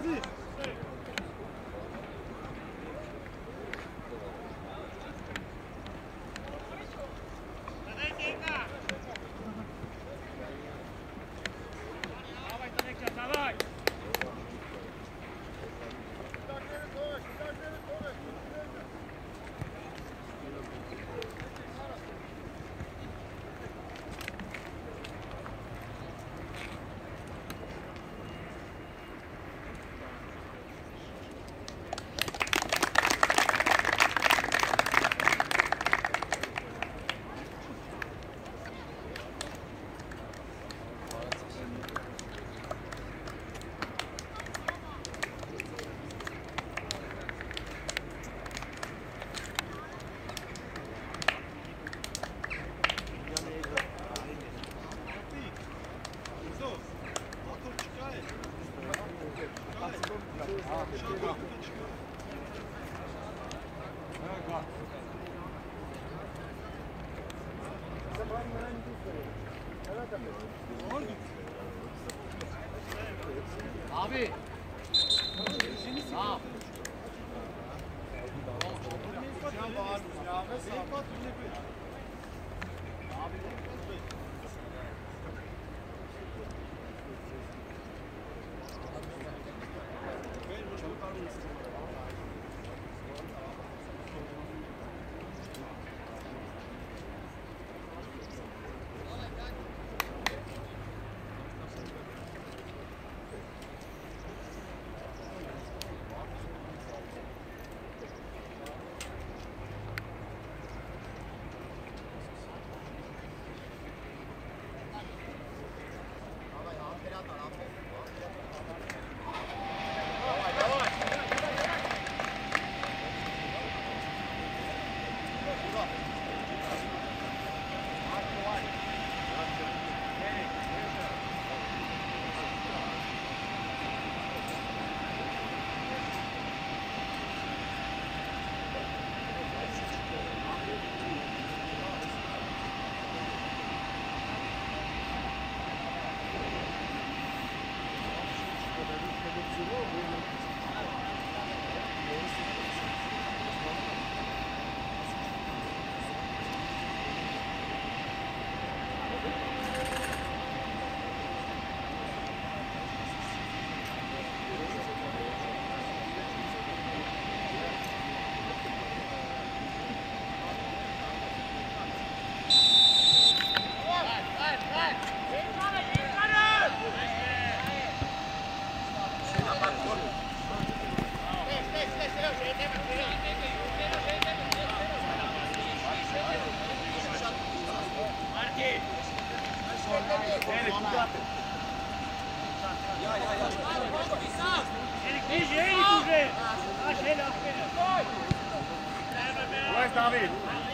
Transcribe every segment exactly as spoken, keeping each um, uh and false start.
Abi. Tamam. David!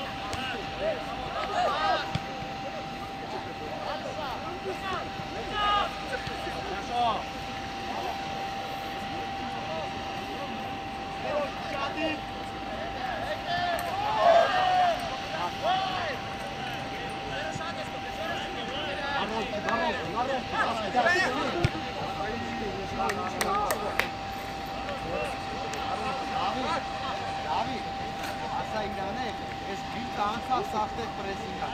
Asta ingane, es gibt einfach sachte presinga.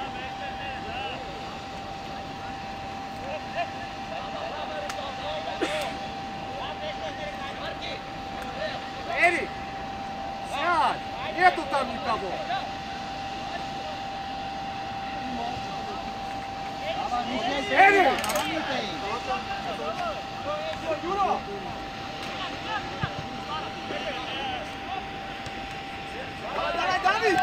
Eri! Сядь! Нету там никого! Eri! Юра! Давай, Давид!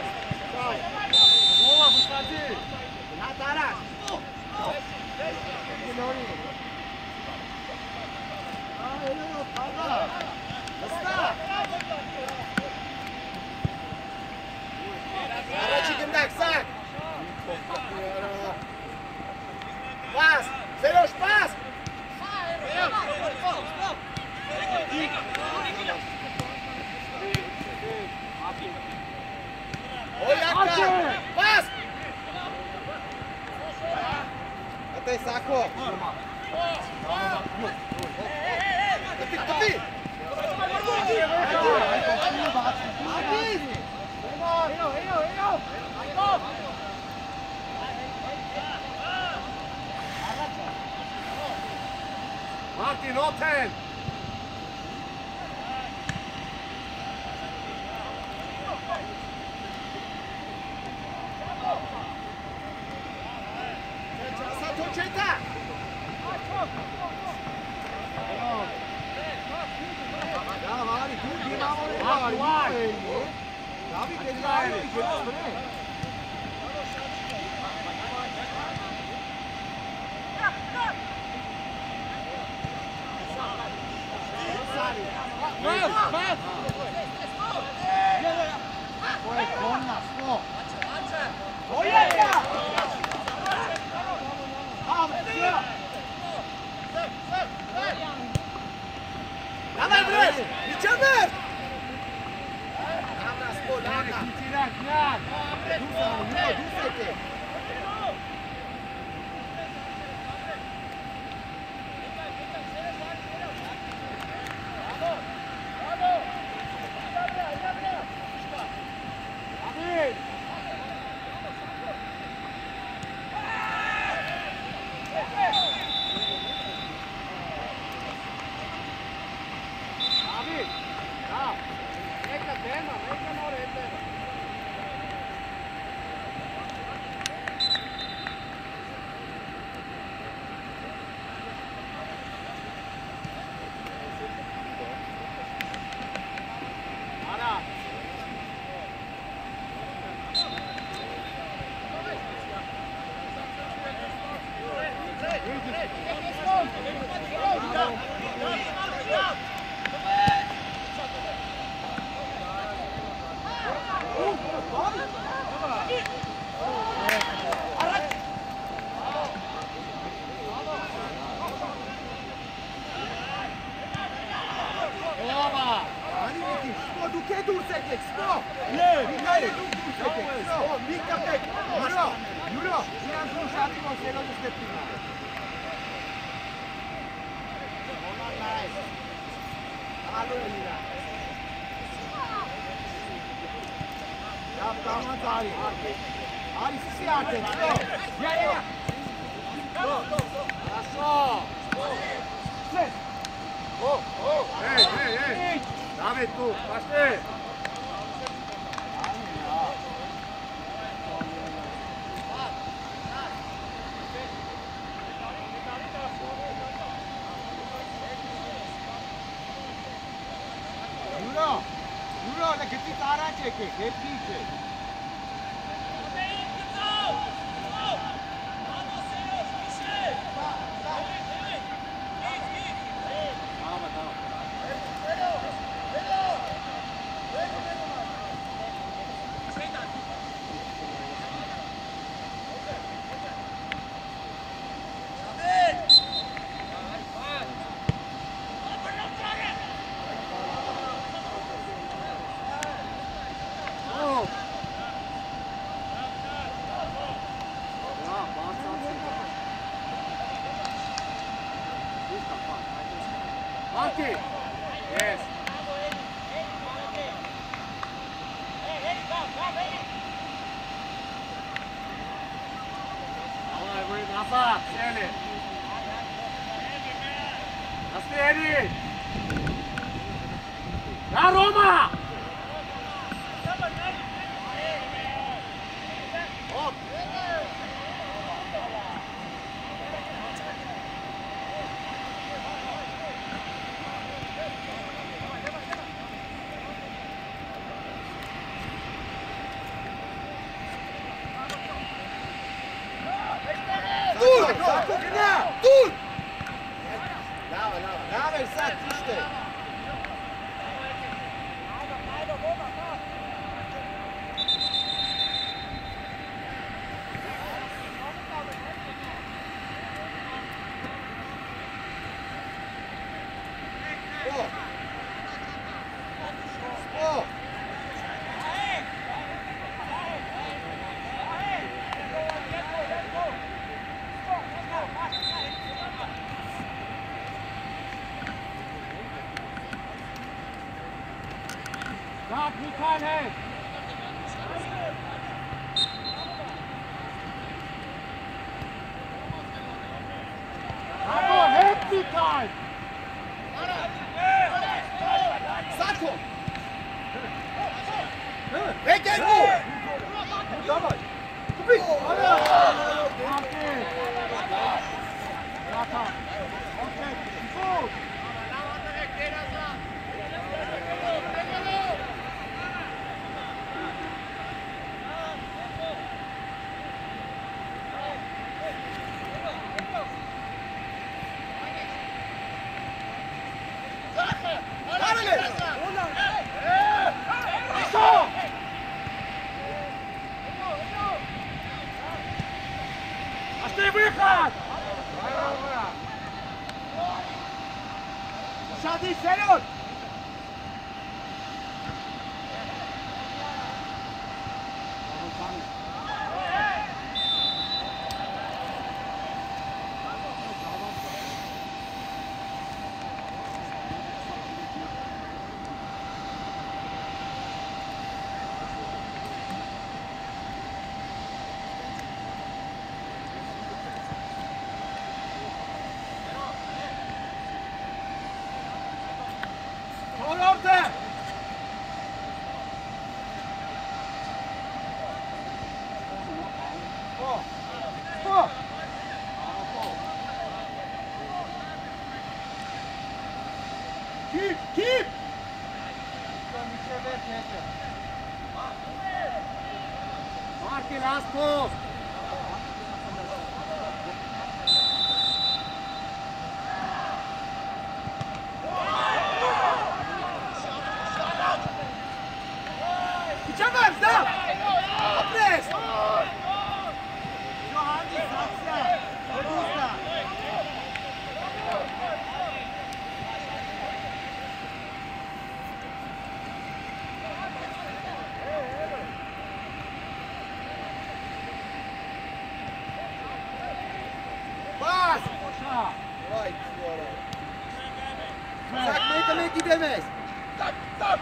Вова, выходи! На, Тарас! Dai sacco! Tutti, tutti! Martin, open! Concentra! Ja, Mari, tu die machen wir Mach, mach. David, der Leine, ich will das bringen. Pass, pass! Poi donna, sto! Oh yeah! Dawaj, Andrzej! Idziemy! Dobra, spolana! Krak, krak! Dusaj, no, dusaj ty! Dawid! David! Da! Neka tema, neka mora je tema. Ana! Du che dursek, sto! Ne, Mihajlo, du dursek, sto! Mika tek! Juro, Juro, imam slušati o sljedeću stepima. Ona nice. Alo je Mira. Ja, tamo Ari. Ari, si ate, sto! Ja, ja! Хорошо! Ej, ej, ej! David tu, пошли! Juro, Juro, da che ti tara c'è che, che dice? Martin! Yes! Давай, вы назад, сели! Наследи! Да, Рома! Оп! Sacco, Gna! Tu! Lava, lava, lava il sacco, ste! Oh! Oh! Mikael! Bravo, help Mikael! Sako! Weg irgendwo! Dawaj! Kupi! Okay, gut! Shadi, Serot! Keep, keep! Martin, last post! Wyciągam, zdam! Opres! Johanni, akcja! Robusta! Pas! Vai, senhora! Sakmayı demek gidemez! Tak, tak!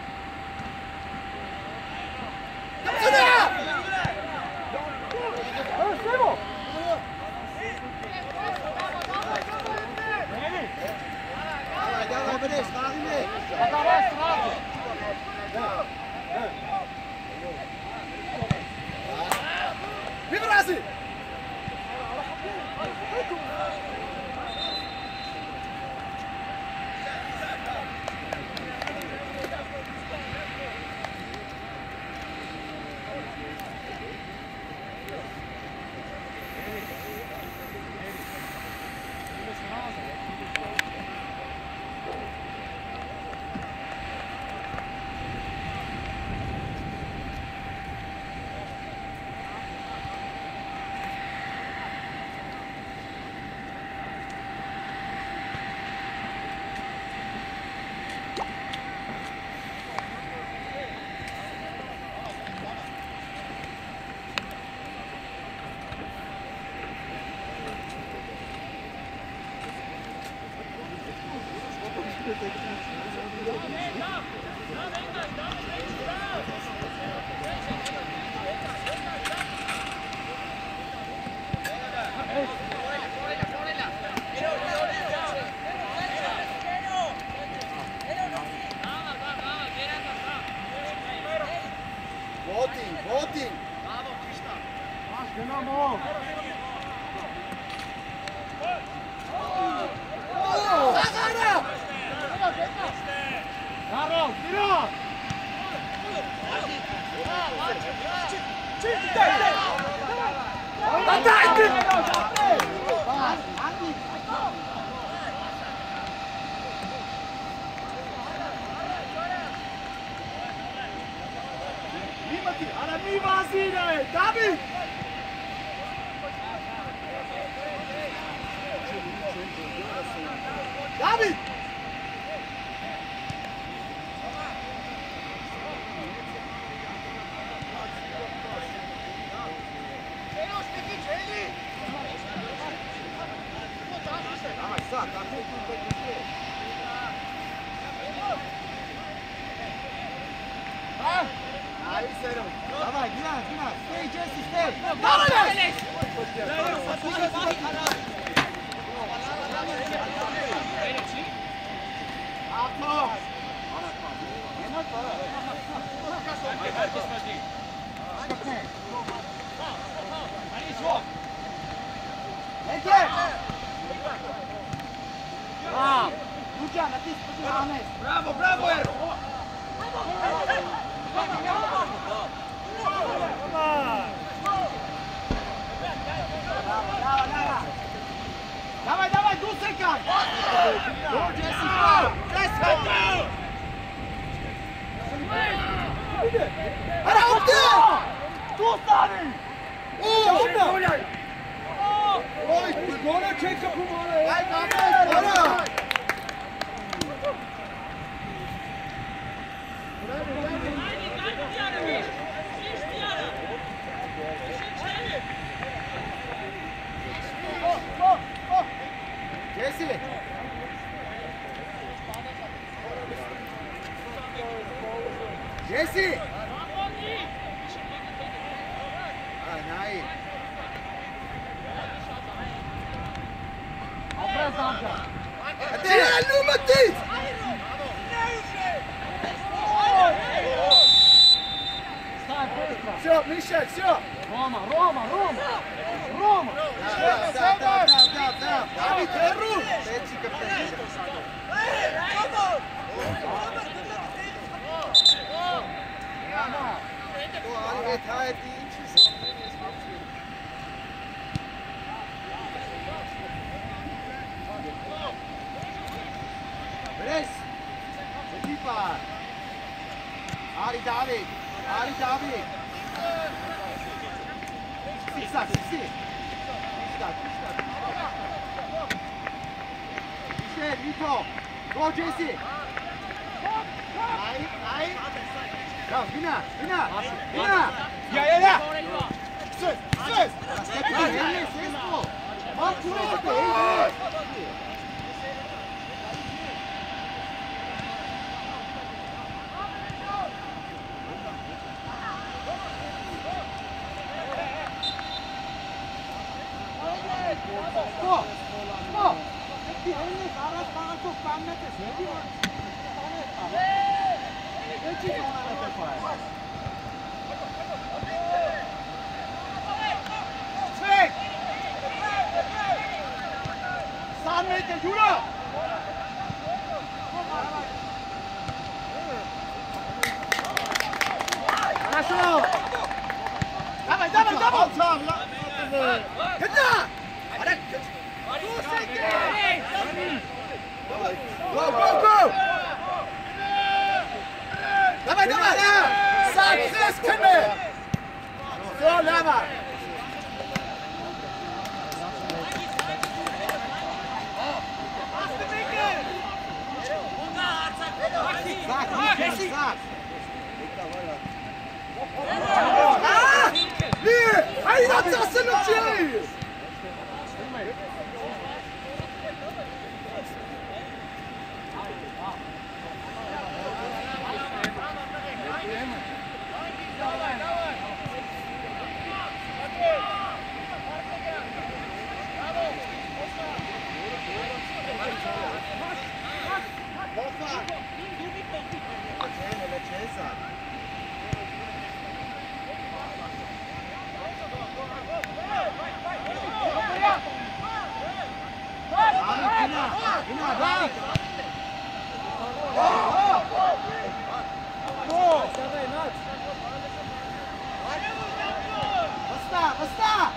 Vibrasi! Voting, voting! Bravo, Krishna! Dynamo! Zagara! Karol, вперед! Отдайте! Niemand, aber nie war sie da! David! David! Давай, Сак, а ты тут быстрее. Ahí cero. Давай, Гинас, Гинас. Stay, Jesse, stay. Давай, Alex! Atma! Bravo, bravo, Ero! Dawaj, dawaj, duseka! Go, Jessica! Jessica! Hara, opte! Tu stani! Oj, gole čeka pomale! Aj, napad, Hara! Jesse! Jesse! Ah, nein! Atira, Nummer dies! Все, Миша, все! Рома, Рома, Рома! Рома! Да, да, да, да, да! Давид, Эру! Петчи капитан! Рама! То Альберт hat die Inches. Res! Setipa! Ali David! Ali David! Sisa, sisi! Sisa, sisa! Michel, Vito! Go, Jesse! Ai, ai! Go, Vina, Vina! Vina! Ja, ja, ja! Söz, söz! Stepki, eline ses bu! Bak, şuraya stepki, eline! Stop! Stop! Stepki, eline saras bana çok kammetes. Ne diyor? Peki, ona ne yapar? Çek! Samet, yürü! Хорошо! Давай, давай, давай! Гетя! Go, go, go! Давай, давай! Sag, das können! So, Lava! Sag, Jesse! Sag! Ah! Lì! Hai lanciato non c'è! Basta, basta!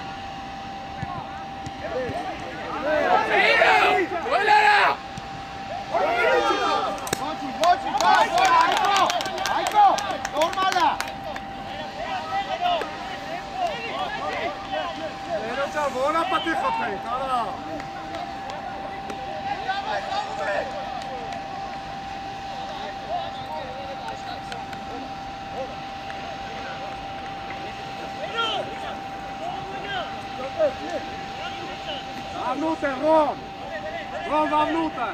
Buona patica, cara! Vamnuten, Rom! Rom, vamnuten!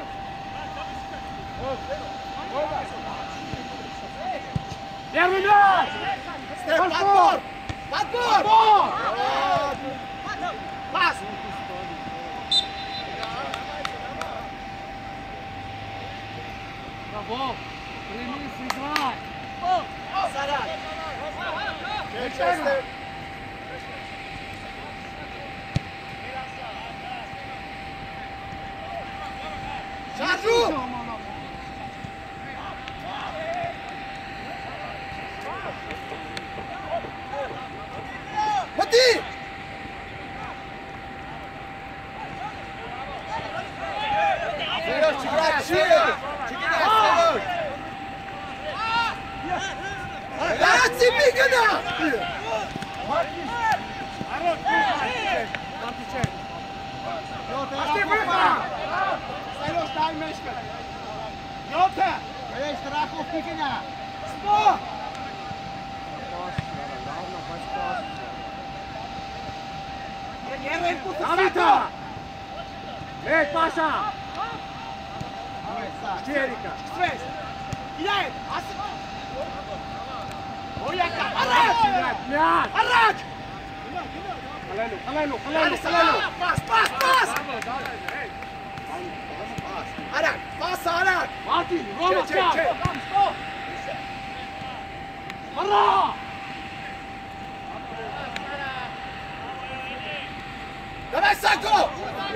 Первый мяч! Степ, подбор! Подбор! Пас! Браво! Прими, сыграй! Сарай! Степ! Шаржу! Ходи! Серёж, чекай, Серёж! Чекай, Серёж! Да, тебе гада! Пошли выход! Серёж, дай мешка! Йота! Ей, страхов тикина! Спо! Давида! Эй, Паша! Черика! Свест! Кидай! Ояка! Арач! Мяч! Арач! Халелу, халелу, халелу, халелу! Пас, пас, пас! Арач! Пас, Арач! Мартин, Рома, Чек, чек, чек. Пора! Давай, Сако!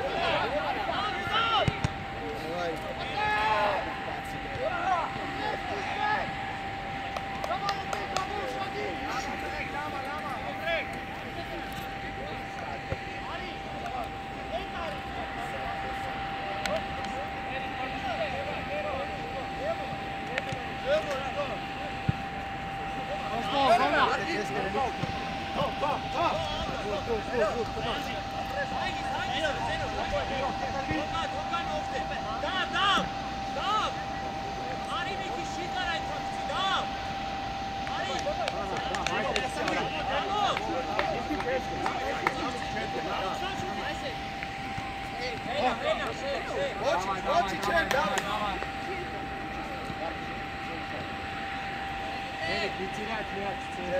Не терять мяч.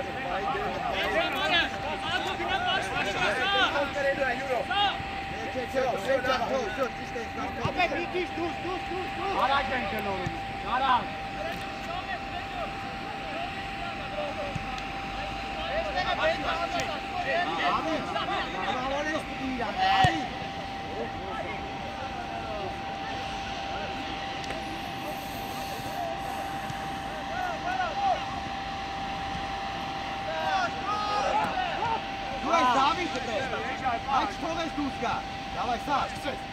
Опять летишь, душ, душ, душ, душ! Араç denk gel oğlum. Arak. Abi, bravo ne istiyor abi? Айч тогаш дуска. Давай, Саш.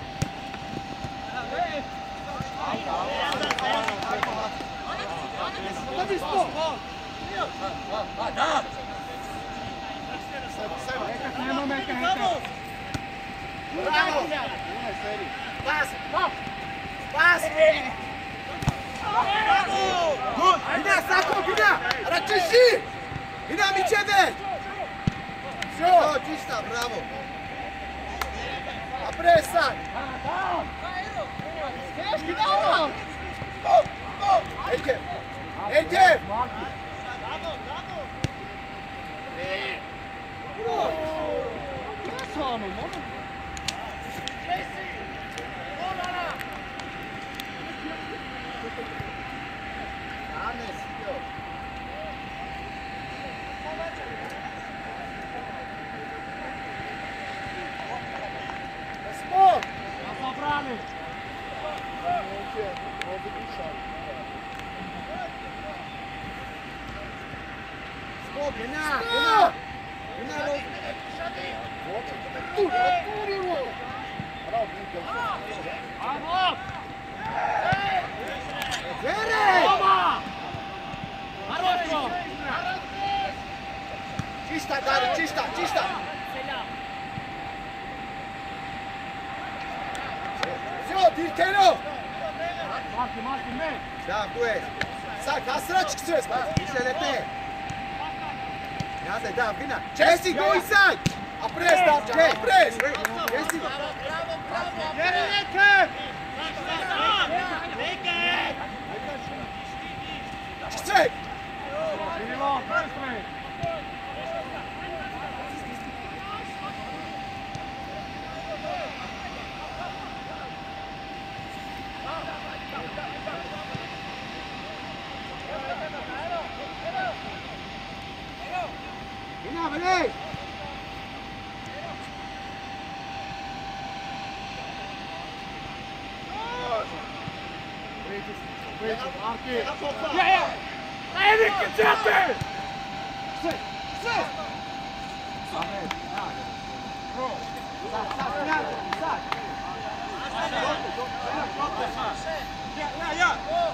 Ходи, спо. Да. Нема мека хека. Браво. Пас. Пас. Гол. Иди, Сако, иди. Рачиши. Иди, мичеве. Все, чисто, браво. Апреса. Ейте. Ейте. Zabrany. Spok, Gena, Gena. Gena, lo... Bravo. Vere! Toma. Хорошо. Чисто, Дарья, чисто, чисто. Все, Диркено. Martin, Martin, ne? Da, tu ești. Sac, asra çıksız. Mișelete. Iată, da, vină. Jesse, go inside. Apres, da, apres. Jesse. Yerelete. Çıksız. Vinna, vedi! Ja, ja! Nej, vilken sätter! Sve, sve! Sad, sad, sad! Ja, ja, ja!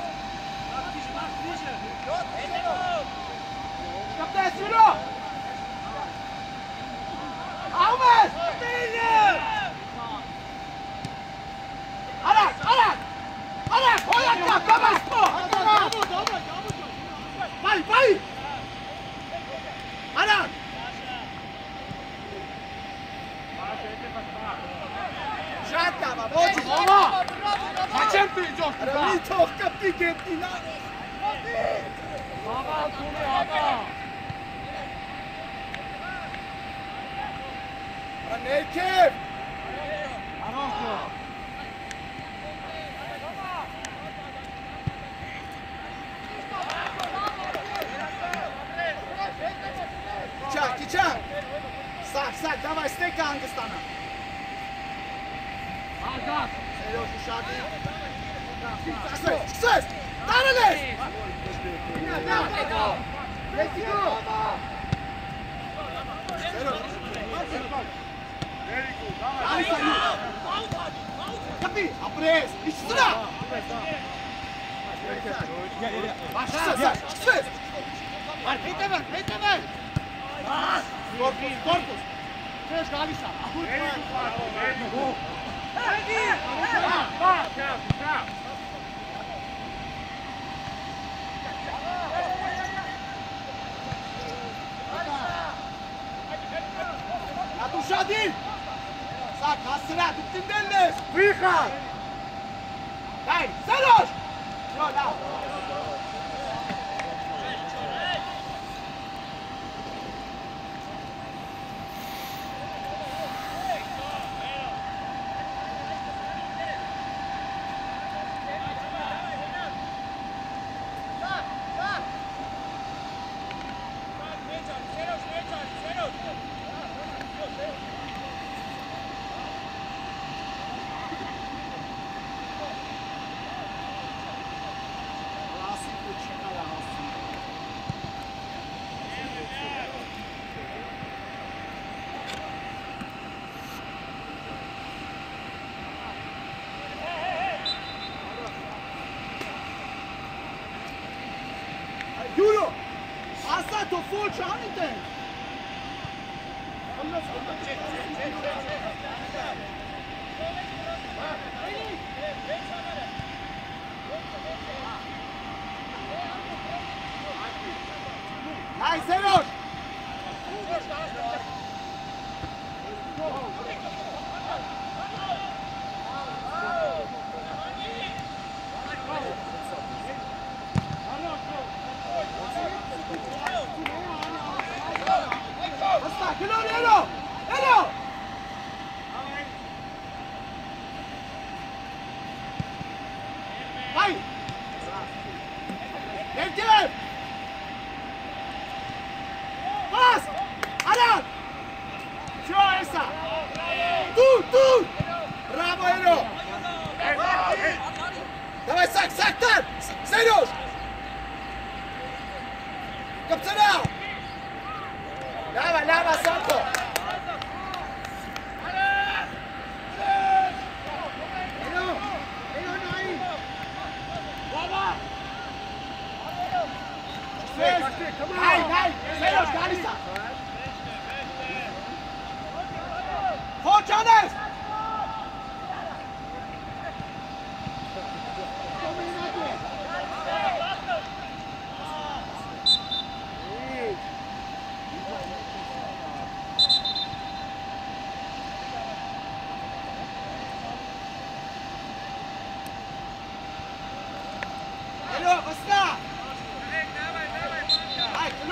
Kapten, sviro! Ahmet! Arak, Arak! Arak, ojakta, kama sto! Pali, pali! Arak! Žaka, ma, vođi! Ova! Pa čem ti iđoš tu da? Mi to kapti getni na... Ava, tu ne, ava! Pa neke! Aroko! Čak, čak! Sak, sak, davaj steka Angstana! Aga! Serioš u šagi! Sve, sve! Dananes! Da, da, da! Reci go! Serioš! Ali sam ju! Kapi! A pres! Ići sada! Sve, sve, sve! Pejte ven, pejte ven! Korpus, korpus! Češ Galisa! Ja tu šadin! Sak, hasra, tu tim dennes! Vihar! Daj, Seroš! Jo, da! Juro! Asta to full chanite! Daj, Seroš! Basta, che non ero! Ero! Vai! Gentil! Pas! Aran! Ciao essa! Tu, tu! Bravo, Ero! Dawaj, sak, sak, ten! Serios! Kapcana! Lava, lava, Santo! Ero! Ero, noi! Lava! Dai, dai! Serios, Galisa! Forçanes! Alo, basta! Hai,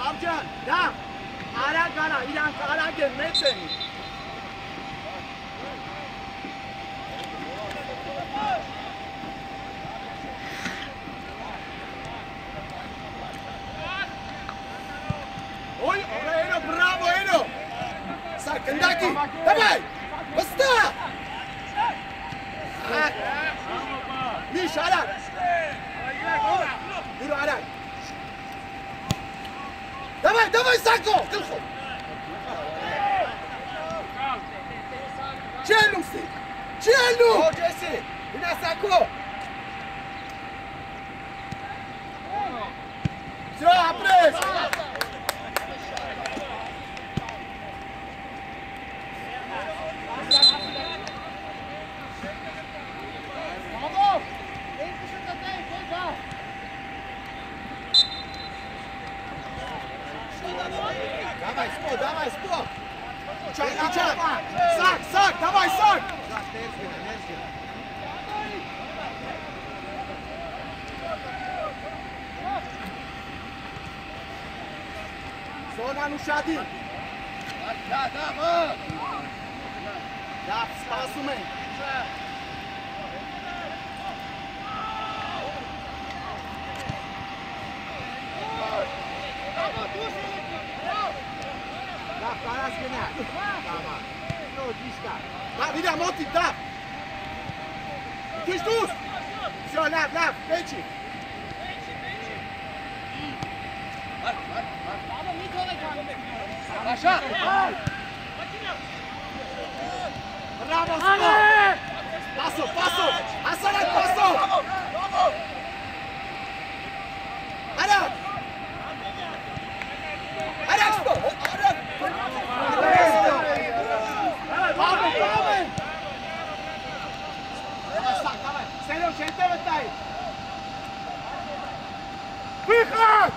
Amcan, da! Ara gara, ilan ara gelmezseni. Oy, Eno, bravo Eno! Sakındaki, давай! Basta! Miş, Arak! Yürü Arak! Давай, давай, Sako! Tılko! Čelnu si! Čelnu! Ovdje si! I na Sako! Все, apres! Давай, спо, давай, спо! Чай, чай! Сак, сак, давай, сак! Zona nu šadi! Da, da, mă! Da, spasul meu! Da, Karas gine! Da, mă! Nu, dișca! Da, videa, motiv, da! Ești dus! Все, ляв, ляв, печи! Așa! Bravo, Spor! Paso, paso! Asarat, paso! Arak! Arak, Spor! Arak! Amen, amen! Давай, Сереж, я тебе дай! Выход!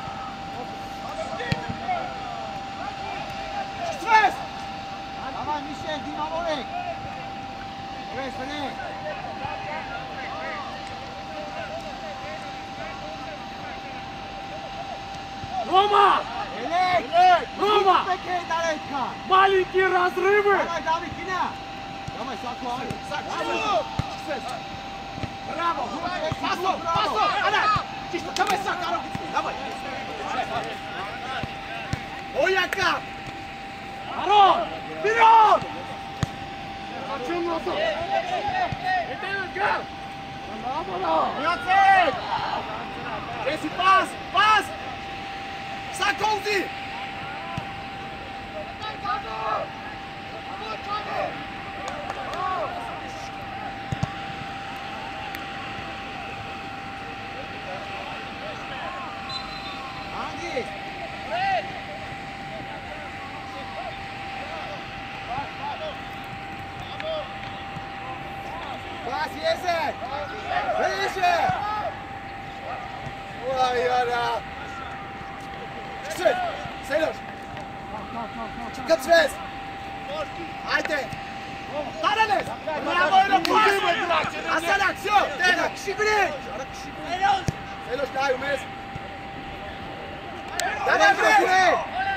Stres! Давай, Мишель, Динаморек! Стрес, вперед! Рома! Элек! Рома! Далека! Маленькие разрывы! Давай, Давид, Кина! Давай, Саку, Саку! Stres! Браво! Пасо, пасо! Ада! Чисто, давай, Саку! Давай! Ояка! Арон! Вперед! Зачем назад? Это гол! Молодцы! Esse пас! Пас! Сакоузи! Анди! Пас, Езек! Выше! Ой, Яра! Stres! Сереж! Çıkın Stres! Haydi! Taranes! Bravo, Eno! Hasan aksiyon! Tena, kişi bile! Seloş, daj, umez! Dawaj, bile!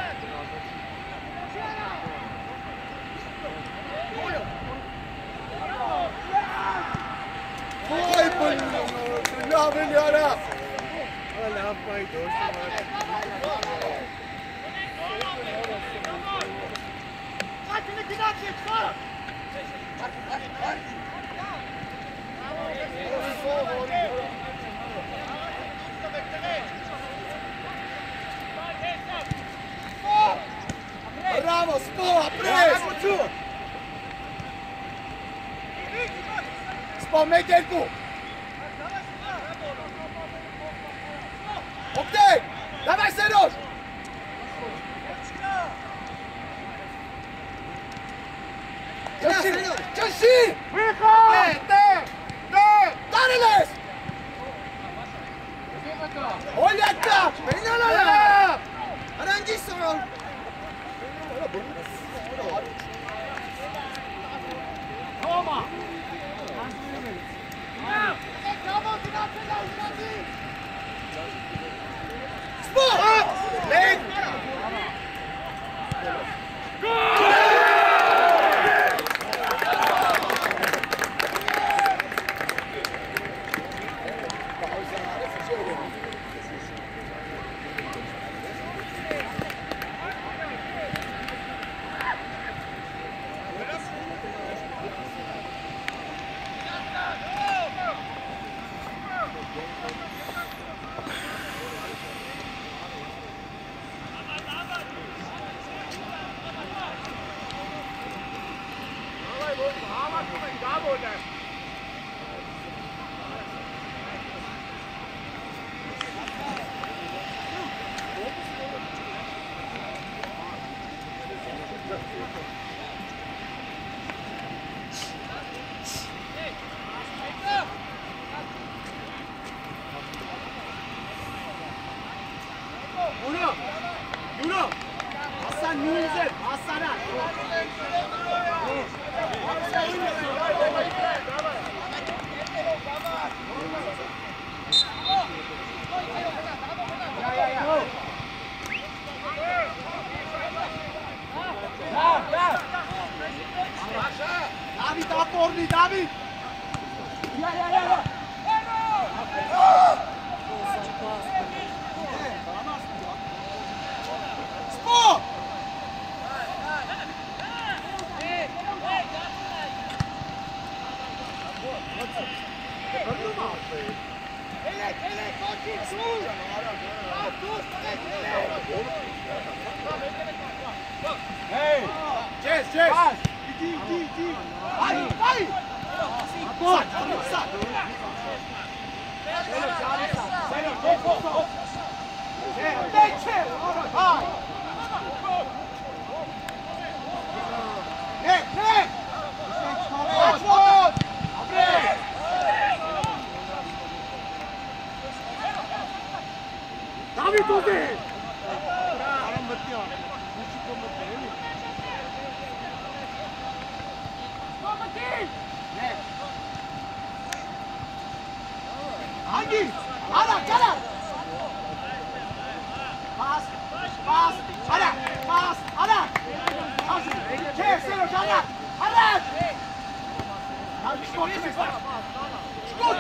Ой, блин! Блин, Яра! Оля, пойду, Bravo, Spo, apres! Spo, Mekelku! Oktej! Dawaj, Seroż! Ciąsi! Выход! Te! Te! Tareles! Oljaka! Peynalala! Arangi sorun! Рома! Spor! Leg! David, oporni, David! Ja, ja, ja, ja! Spor! Elek, elek, koči, sus! Sus, Hej! Čez, čez! Idi, idi, idi! Aj, aj! Sad, sad! Selo, čali sad! Selo, go, go, go! Teče! Aj! Ne, ne! Vod, vod! Dobre! David, ovdje! Aram vrtio. Uči ko vrtio. Ne. Hangi? Ara, kara! Pas, pas, ara, pas, ara! Hangi? Čez, selo, ara! Ara! Hangi, skot, skot! Skot!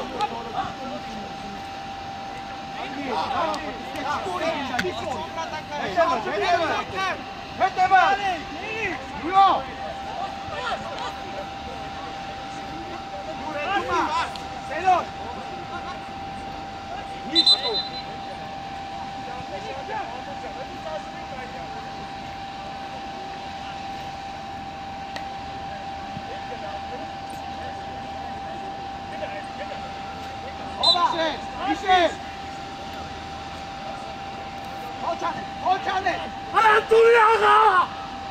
Antuniaga!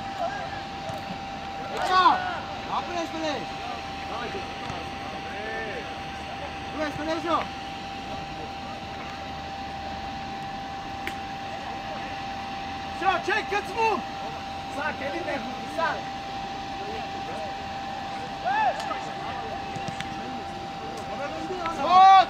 Ciao! Apre speleș! Tu ești speleșul? Все, чек, кацму! Сак, иди неху, сак! Вот!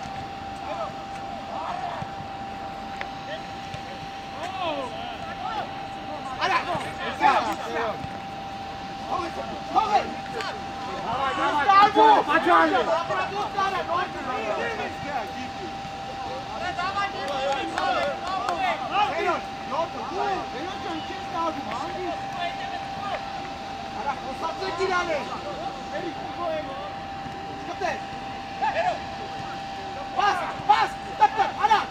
Pas, pas, tak, tak, ada!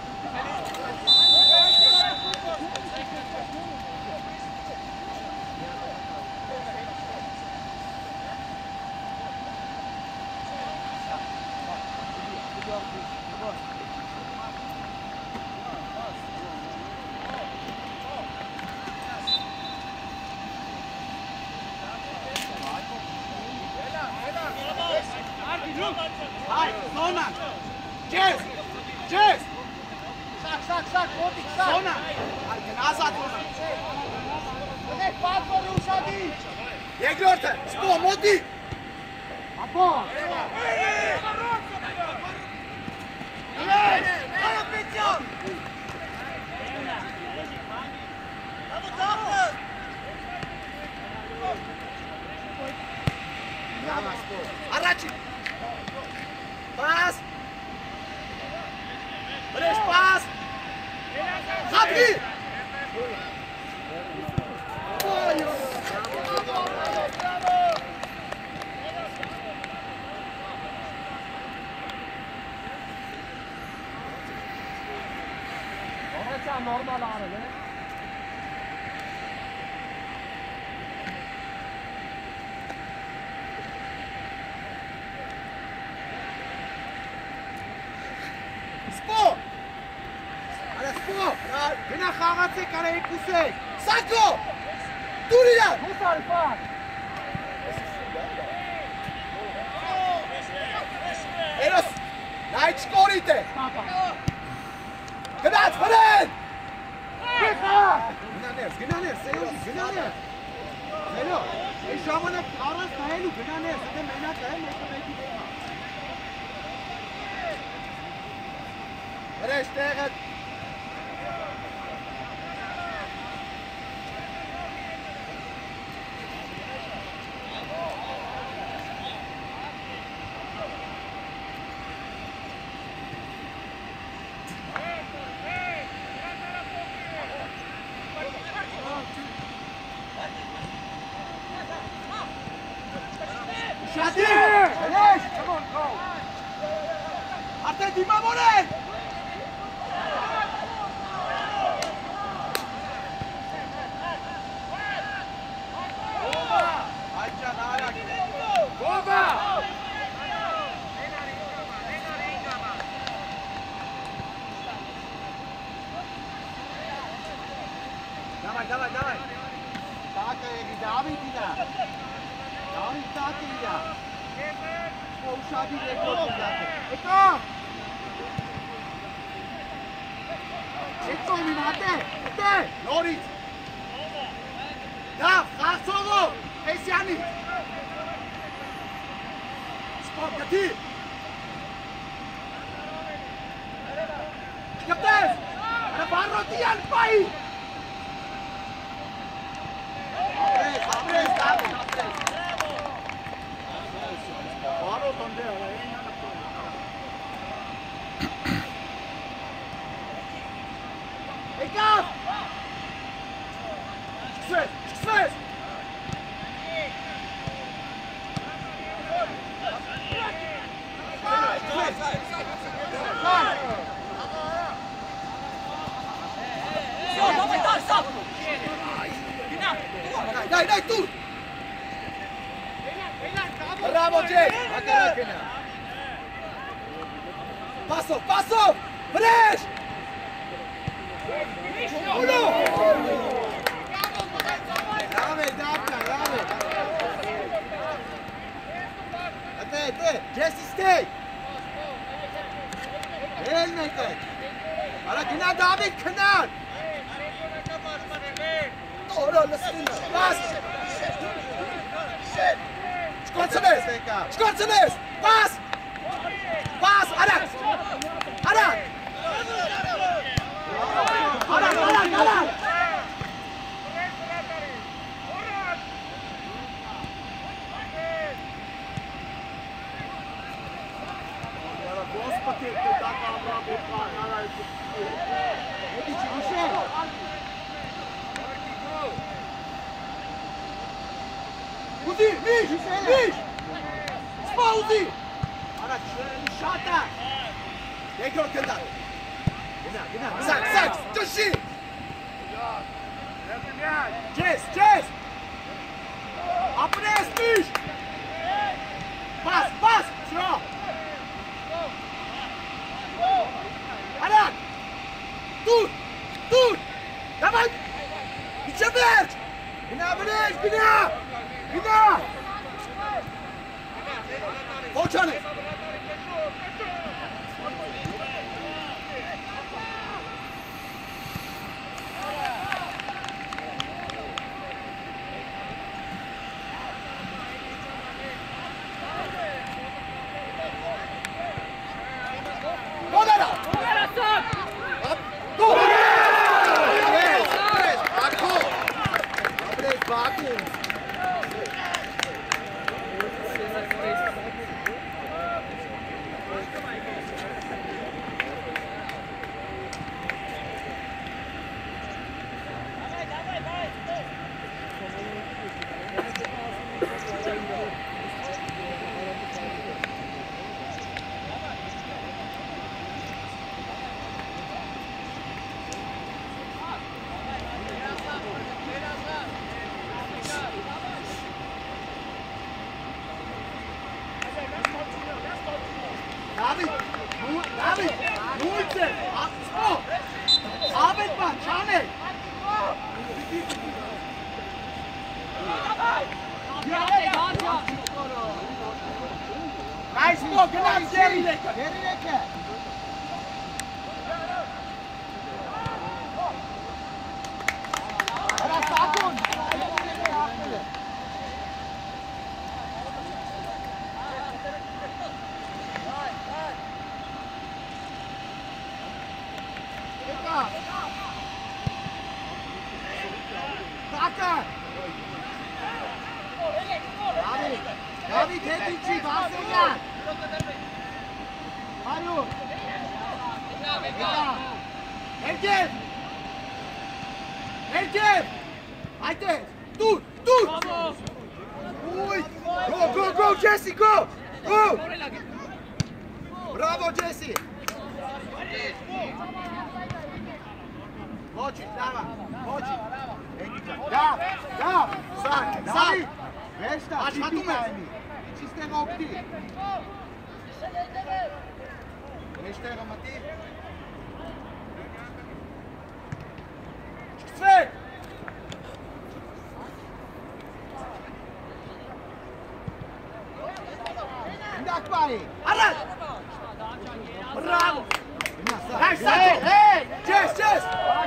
Hai, zona! Čez! Čez! Sak, sak, sak, motik, sak! Zona! Ajde, nazad! Ne, patvori ušadi! Jeglorte, sto, motik! A po! Hvala, Pećo! Tamo zapad! Arači! Pas! Breš pas! Zapni! Ovo je normalno, ne? Ara spo! Gina xamatse kare ekuse! Sako! Durila! Nu s-ar fac! Eros! N-ai scorite! Gândați, Făren! Gâna ners, gâna ners, serios, gâna ners! Serios! Ești oamănă arăs ca elu, gâna ners, să te mena ca el, ești pe echipă! Făren, șterget! Shadi! Finish! Come on, go! Attenti, Mamone! Acha, Nara! Gova! Давай, давай, давай! Так, давай, Дина! Давай, так, Дина! Shadi rekord yaptı. Eko! Eko minate! Ete! Lorit! Da, Khassovo! Esiani! Sport gati! Kapten! Ara barroti al pai! Apres, apres, apres! Baro tonde ara ei na Eka! Ses, ses! Dai, dai, tu! Bravo, Jay! Passo, passo! Fresh! Uno! Brave, Dapna, brave! Ate, ate! Jesse, stay! Elmete! Ara, kina David, kina! Doğru, nasıl? Bas! Çıkartsınız! Çıkartsınız! Bas! Bas! Arak! Arak! Arak! Arak! Arak! Господи, ты так обработал! Видите, выше! Uzi! Miș! Miș! Spa, Uzi! Ara, șata! E gol cântat! Gâna, gâna! Sac, sac! Tăși! Ces, ces! Apres, Miș! Pas, pas! Șo! Arak! Dur! Dur! Давай! İçe mergi! Gâna, mergi! Gâna! Gâna! Volcane! Godara! Godara, stop! Go! Yes! Yes! Baku! Abres, Baku! Shane! Nice ball, genau, Jerry! Jerry Lecker! Era Sakun! Saka! David! David, Hetici, Vasilya! Mario! Erkev! Erkev! Haydi! Dur! Dur! Uy! Go, go, go, Jesse, go! Go! Bravo, Jesse! Moći, dava, moći! Da, da! Sad, sad! Vešta, pitaj mi! Čiste lopti! Vešta je Romativ! Sve! Indak bayi! Arat! Bravo! Hey, hey, hey! Čes, čes!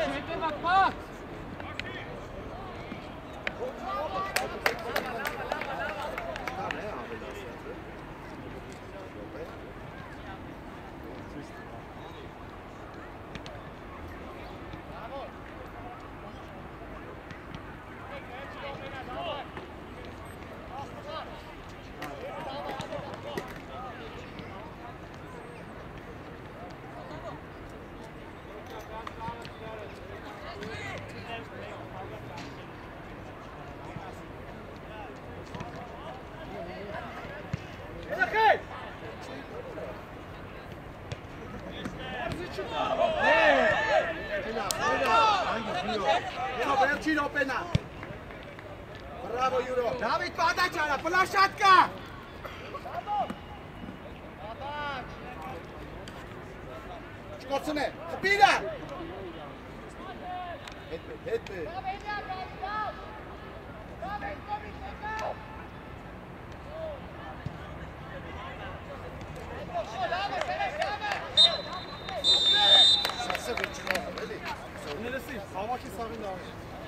Bravo, Juro! David, padačara, plašatka! Škocene, kapira! Etme, etme! Sad se već nova, veli? Neresi? Havaki savin da.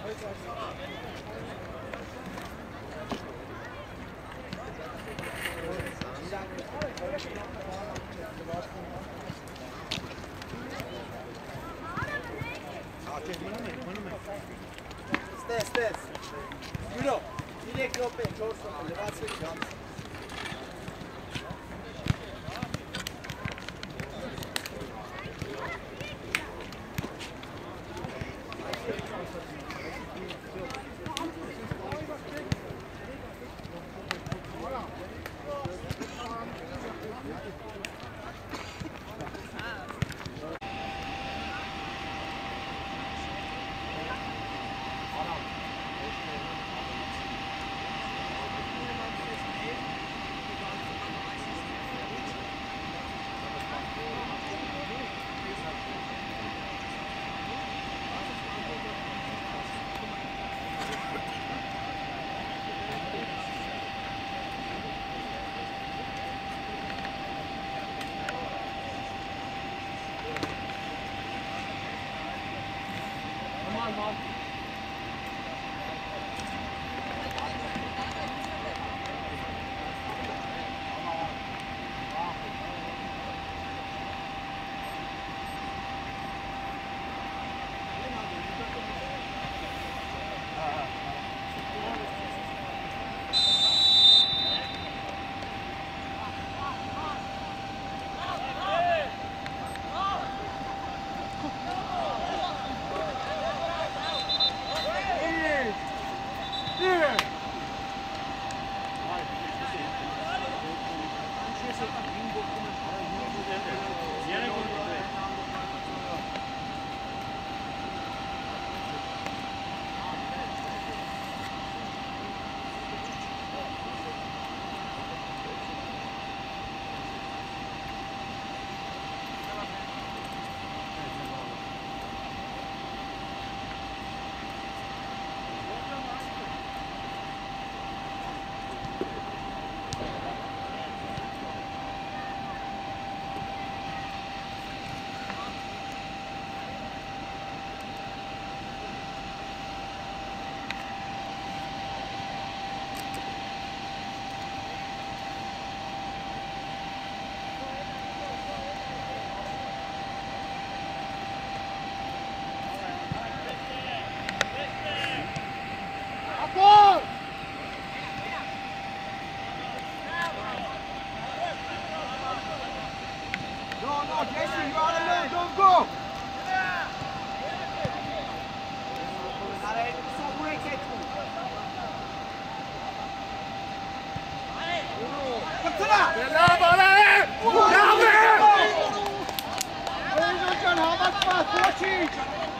Stes, stes. Juro, direktno opet, čorstvo, levacija i džamsa.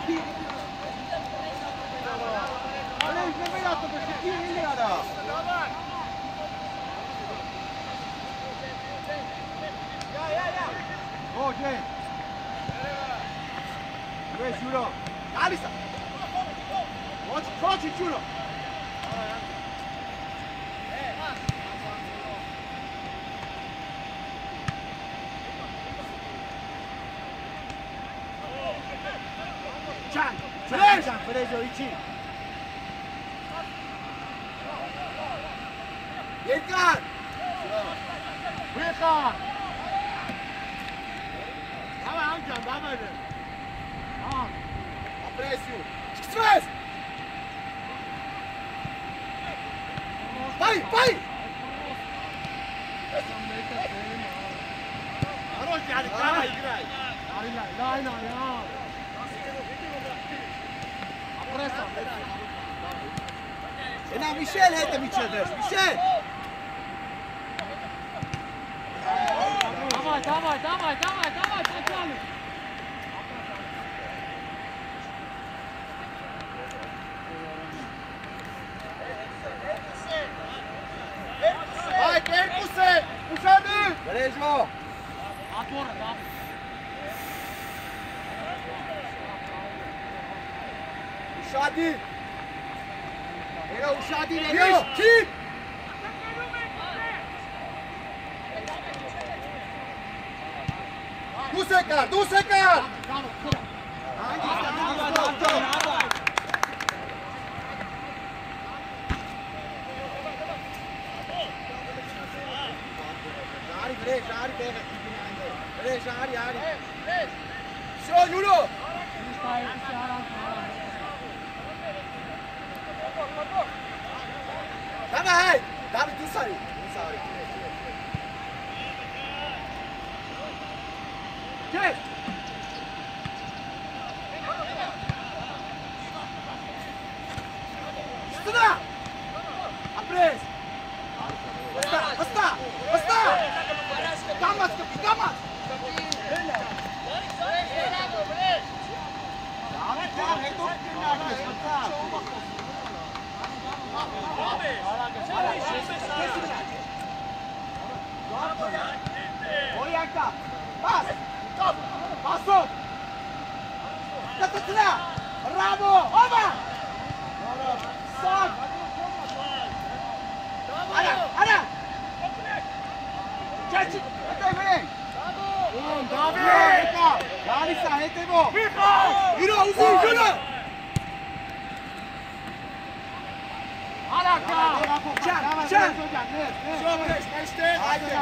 Ale już nie wyjazd, to się kij nie jada. O, dzień. Weź, Juro. Alisa. Chodź, chodź, Juro. Can, Can, Can, Frezo, idź. Jedgar! Wychar! Dawaj, Ankan, dawaj! An! A presju! Stres! Paj, paj! Хорош, Ярик, давай, играй! Дай, дай, дай, Апресса! Ena, Michel hätte mich schon durch. Michel! Давай, давай, давай, давай, давай, Татьяна! Ай, Керкусе! Ушани! Brežo! Отвор, да? Ušadi! Eno, ušadi, Eno! Ki! Tu sekar, tu sekar! Žari, bre, žari, bega, bre, žari, žari. Šo, Julo! Dawaj, hej! Dawid, tu sari. Tu sari. Gdzie? Stada! Apres! Basta, basta, basta! Damas, kapi, damas! Oyanka! Pas! Stop! Passo! Tatatla! Bravo! Oba! Stop! Ara! Ara! Čeči! Hajde, vej! David! Jalisa, hejte go! Vychal! Juro, uzi, Juro! Alaka! Čan, čan! Čo, breš, majšte? Hajde!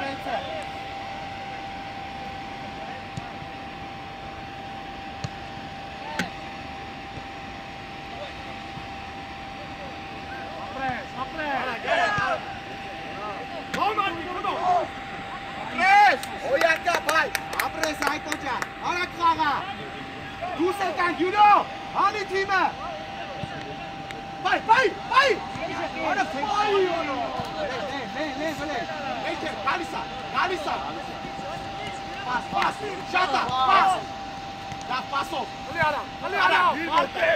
Apres, apres! Come on, come on! Apres! Oyanka, pai! Apres, hajde, Oja! Ara, Kraga! Du sekang, Juro! Hani time! Pai, pai, pai! Ara, pai! Ne, ne, ne, ne! Ejte, Galisa, Galisa! Pas, pas! Šata, pas! Da, paso! Ali Ara, Ali Ara! Marte!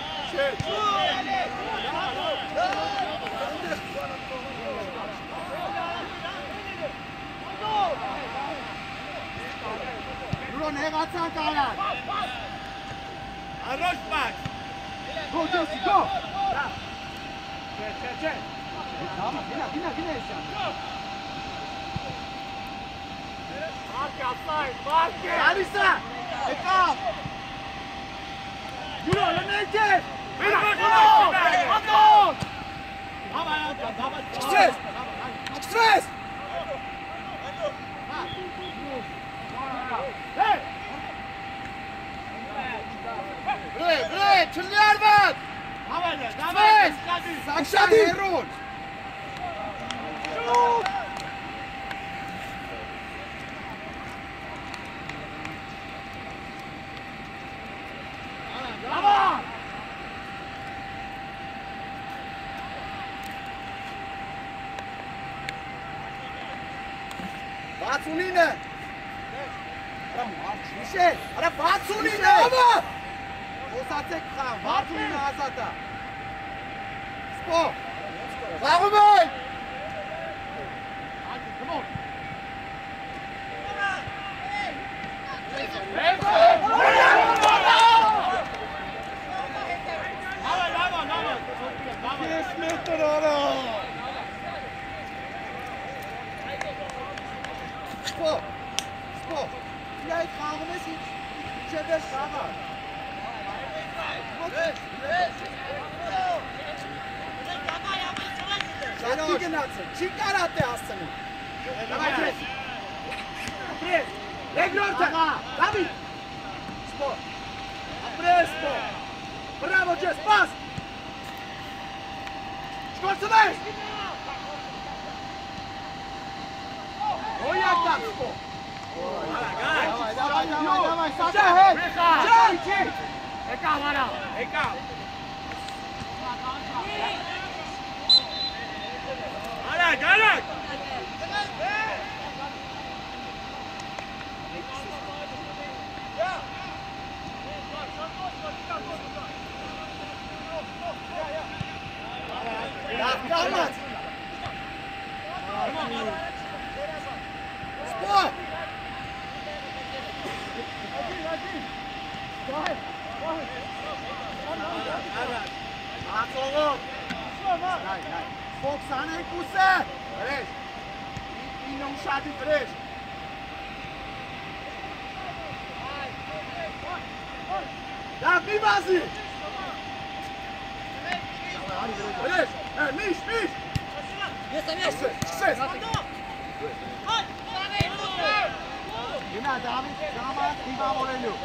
Juro, ne gatsan kalan! Хорош, Max! Go, Jesse, go! Че, че, че! Tamam, gine, gine, gine sen. Marke, offside! Marke! Galisa! Ekap! Juro, Leneke! Vychal, come on! Давай, Ankan, давай! Stres! Stres! Hey! Bre, bre, çılgın var! Давай, давай! Sakşan Herun! Şut! Давай! Baat सुनी ने! अरे मार, Michel! अरे बात सुनी ने! Խոսացեք խաղ, Վարդունին ազատա։ Սպո։ Խաղում են։ Come on. Yes, Mister Oro. Սպո, սպո, իայ խաղում ես իչև ես շաղա։ Շատի գնացը, չի կարատ է հասցնում։ Ապրես, երկրորդը, Դավիթ, սպո, ապրես, սպո, բրավո ջես, պաս, շկործում ես, Oya Gaspo. Давай, давай, давай, давай, Саша, хей! Чай, чай! Ека, вара, ека. Ара, гарак. Давай, Спой! Ացողով! Սպոք սանեք ուսը! Վրեշ! Ինը ուշադի վրեշ! Դավ մի բազի! Վրեշ! Միշ, միշ! Ես եմ ես! Սկսես! Գնա, Դավիթ, ժամանակ դիմավորելու։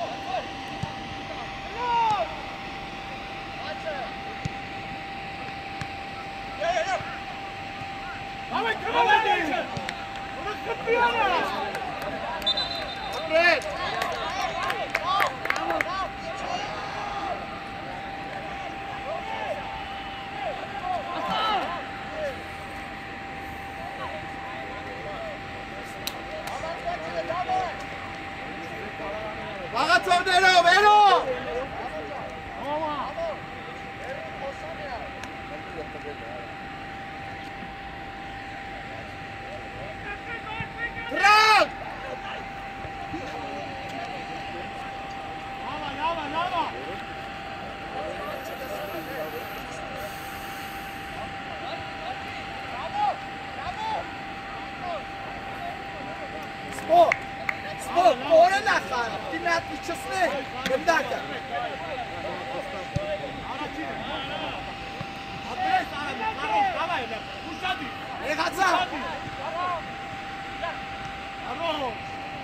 Դավիթ, կմավատի! Ուրս կպիանա! Ապրես! Վաղացողներով, էլո! Տրակ! Լավա, լավա, լավա! Սպո! Սպո, կորը նախան, դիմատ իչսնե, գնդակը։ Ապրես արամի, կարով, կավայ, ուշադի։ Եղացա։ Արոս։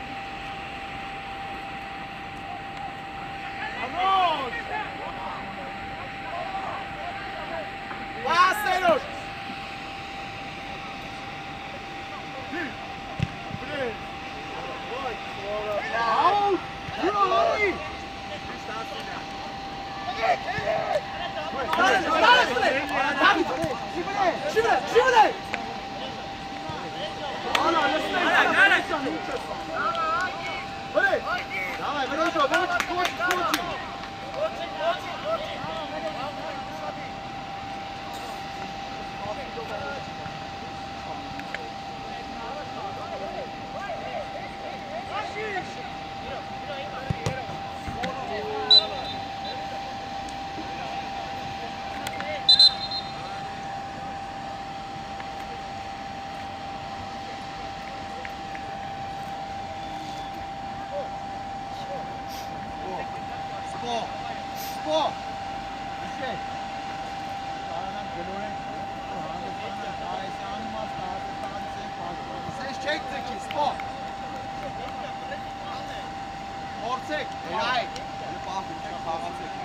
Արոս։ Պասերոս։ Ապրես։ Աուտ, յուրո հորի։ Դավիթ, շիվրե, շիվրե, շիվրե։ Արա, լսնե, արա, Վրե, դավայ, վրեշո, ոչ, ոչ, ոչի։ Սպո, սպո, իշեք, կարանան գլորեն, հանդեսանը, կարեսյանի մաս, կարեսյանի սեն պաշպոն, սենց չեք ձեքի, սպո, մորցեք, երայք, և աղում չեք խաղացեք,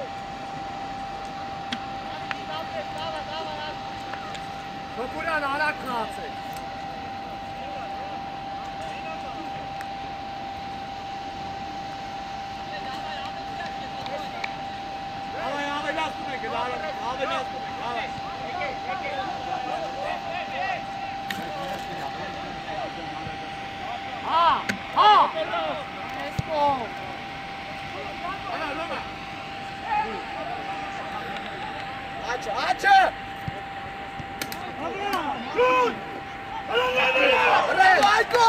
Բոկուրան, արա krāce. Dávaj, dávaj nástupenke, dávaj, dávaj nástupenke, dávaj. Ha, ha! Esko! Ače, Ače! Good! Rajko!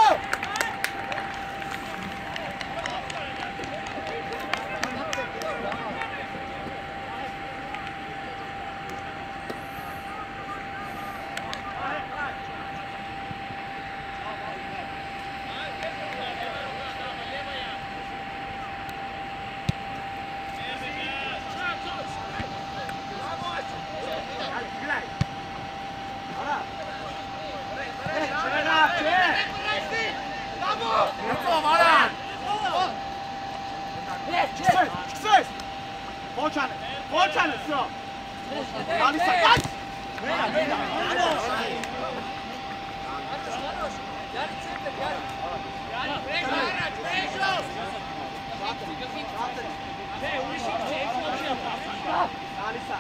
Počane, počane, sro! Ali sa kač! Mena, mena! Jari centar, Jari! Jari, prešo, Jarač, prešo! Ne, uviši, češo! Ali sa!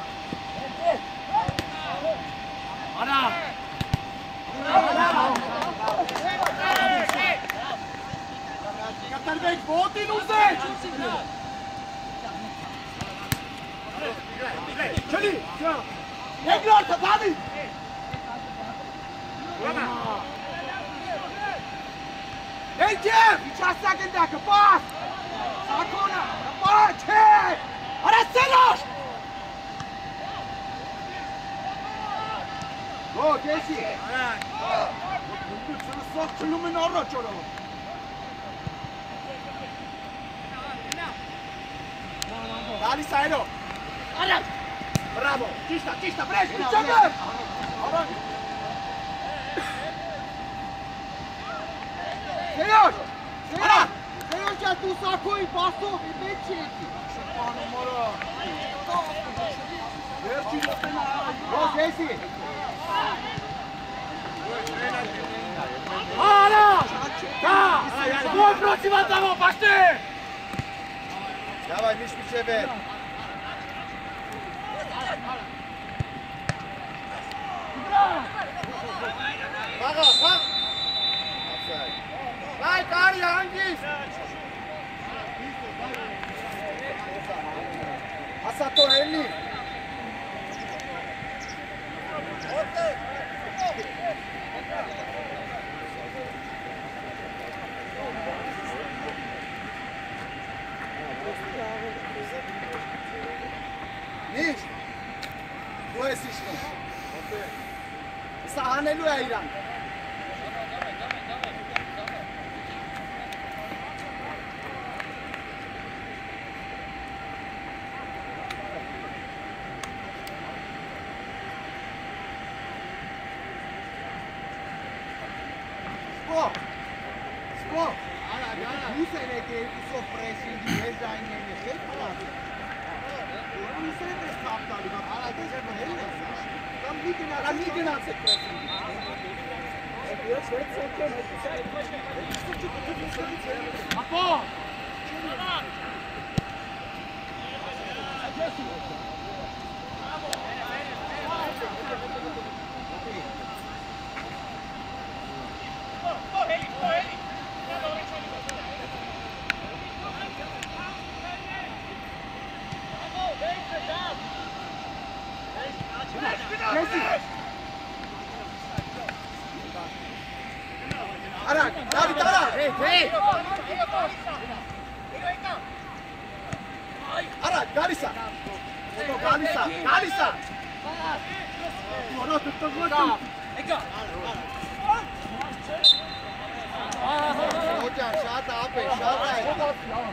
Ana! Katar već, Botin uzeć! Čeli! Ne gleda, Dani! Ej, Jeff! I čas sekunda, kapas! Sakona, kapas! Hej! Ara Senoš! Go, Jesse! Sok çulumun orada çoluğu. Dali Sairo! Ara! Bravo! Tista, tista, presti, čekaj! Sejoš! Sejoš! Sejoš ja tu sako i basto i bečeki. Šepano mora. Verči da se na... Go, Jesse! Ara! Da! Boj protiv vas tamo, bašte! Dawaj, myśl mi ciebie! Baga, bak! Daj, Kari, hangi? Asato, elli! Nici! Tu ești și nu! Sahane lui Airan! Spor! Spor! Nu se vede cu sopresi din deja în el, nu se vede stapta lui, ala de ce vede el. Cam mică la mică na se crede. Apo! Ara, David, Ara! Hey, hey! Ara, Galisa! Galisa, Galisa! Moro, tutto gotovo! Hocam, şahata abi, şahata.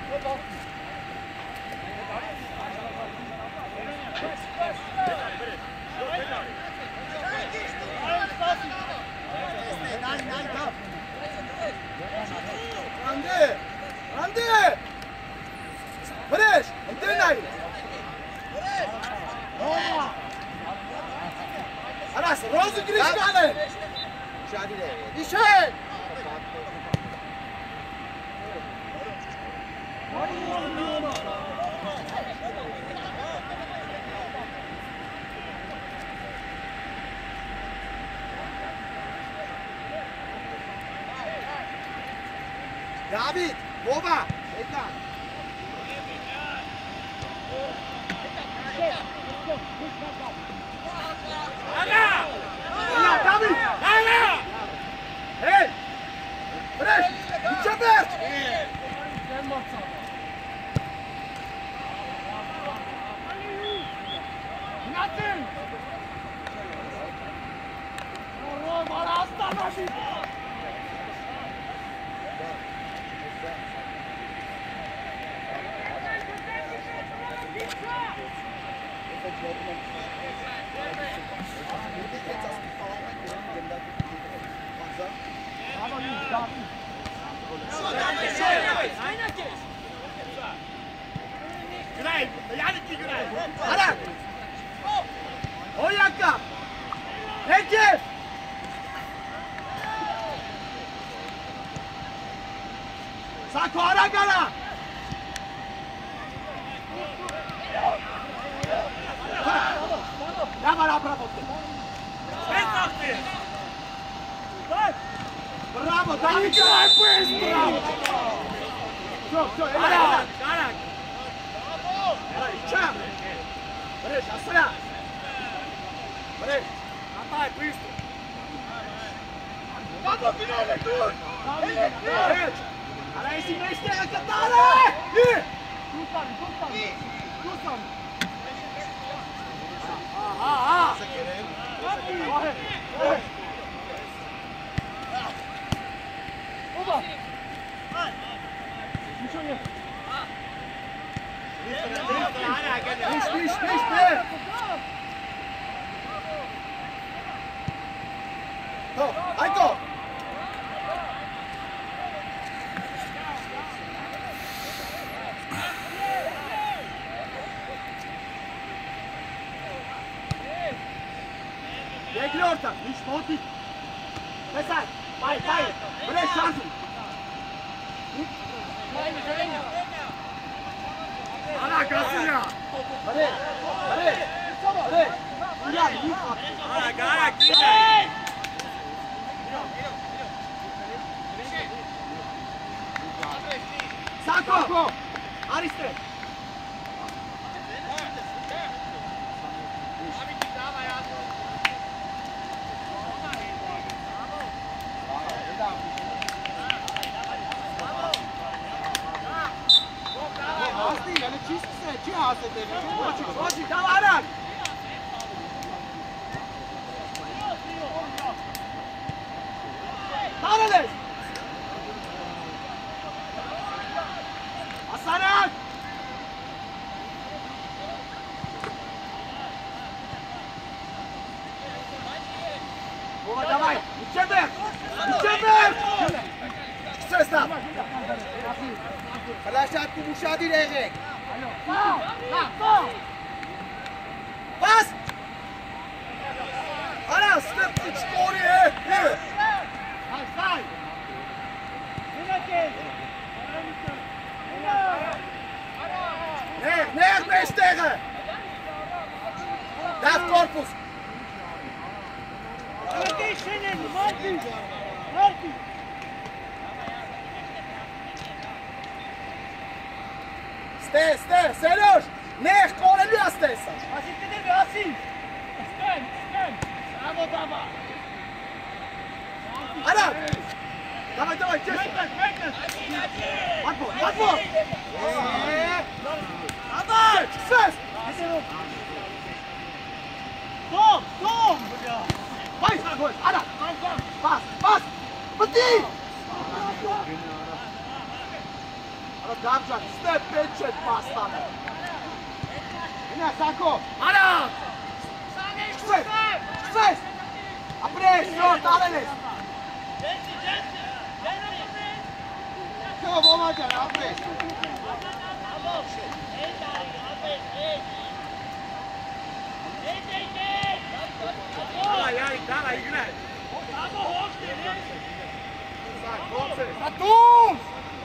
Randy! Randy! Breš! Întâlnai! Aras, rozu grișcane! Mücadele. Nişan. David, Boba, Ekran. Ja, David! Hey! Fresh! Mükemmel! Nothing! Bana aslan nasıl? Günay, yani ki Günay. Hadi. Oyaka. Peki. Sako Aragana. Bravo, bravo. Bravo, David! Bravo! Çok, çok, Arak! Arak! Arak, içem! Barış, asla! Barış! Atay, bıystı! Vamos, finale, dur! Barış! Arak, esse mês tem a Catara! Ih! Tutam, tutam! Tutam! Ah, ah, ah! Corre! Corre! Oba! Nişanı. Niş, niş, niş, niş. Go, I go. Bekle orta. Niş, montik. Mesaj. Vai, vai! Vrei șansul! Ana, Casilha! Vrei! Vrei! Vrei! Ia, Ica! Ana, gara, Grine! Sako! Ariste! Az değil, hani çizgisine, cihaz edelim. Hoci, hoci, davarak! Tanrıles! Hasanak! Bova, давай! Mükemmel! Mükemmel! Kısa stop! Flaşat bu müşahede. Pas! Ana, step to score here! Here! Side! Nee, nee, nee, tegen! Daar corpus! Ste, ste, Serioș! Neh, kore lui astăzi! Asi te devi, Asi! Stai, stai! Bravo, bravo! Ana! Давай, давай, честно! Мекас, мекас! Отбор, отбор! Давай! Шесть! Стоп, стоп, бля! Vai, vai, Ana! Pas, pas! Băti! Ana, Damjan, step pencet pasta! Bine, Sako! Ana! Șeсть! Șeсть! Apres, short, Alenes! Că vom avea, apres! Давай, Ярик, давай, играй! Atunci!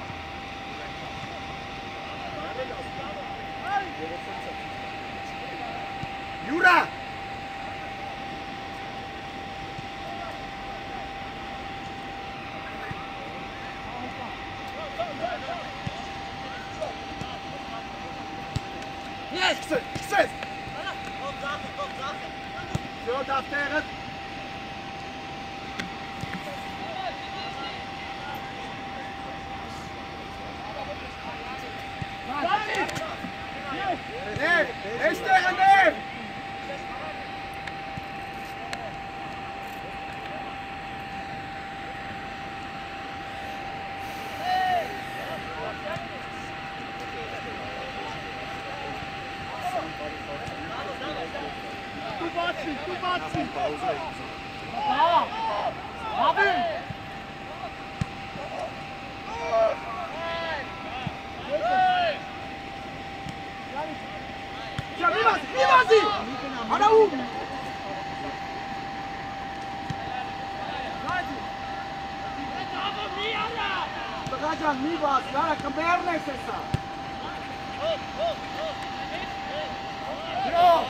Jura! Yes! Succes! Zo, daar tegen. Nee, eens tegen neer! Tu baci, tu baci! Da! Avem! Ja, niemand, niemand sie! Ana um! Raja, niemand, ja, kan bijna niks zeggen. Ja!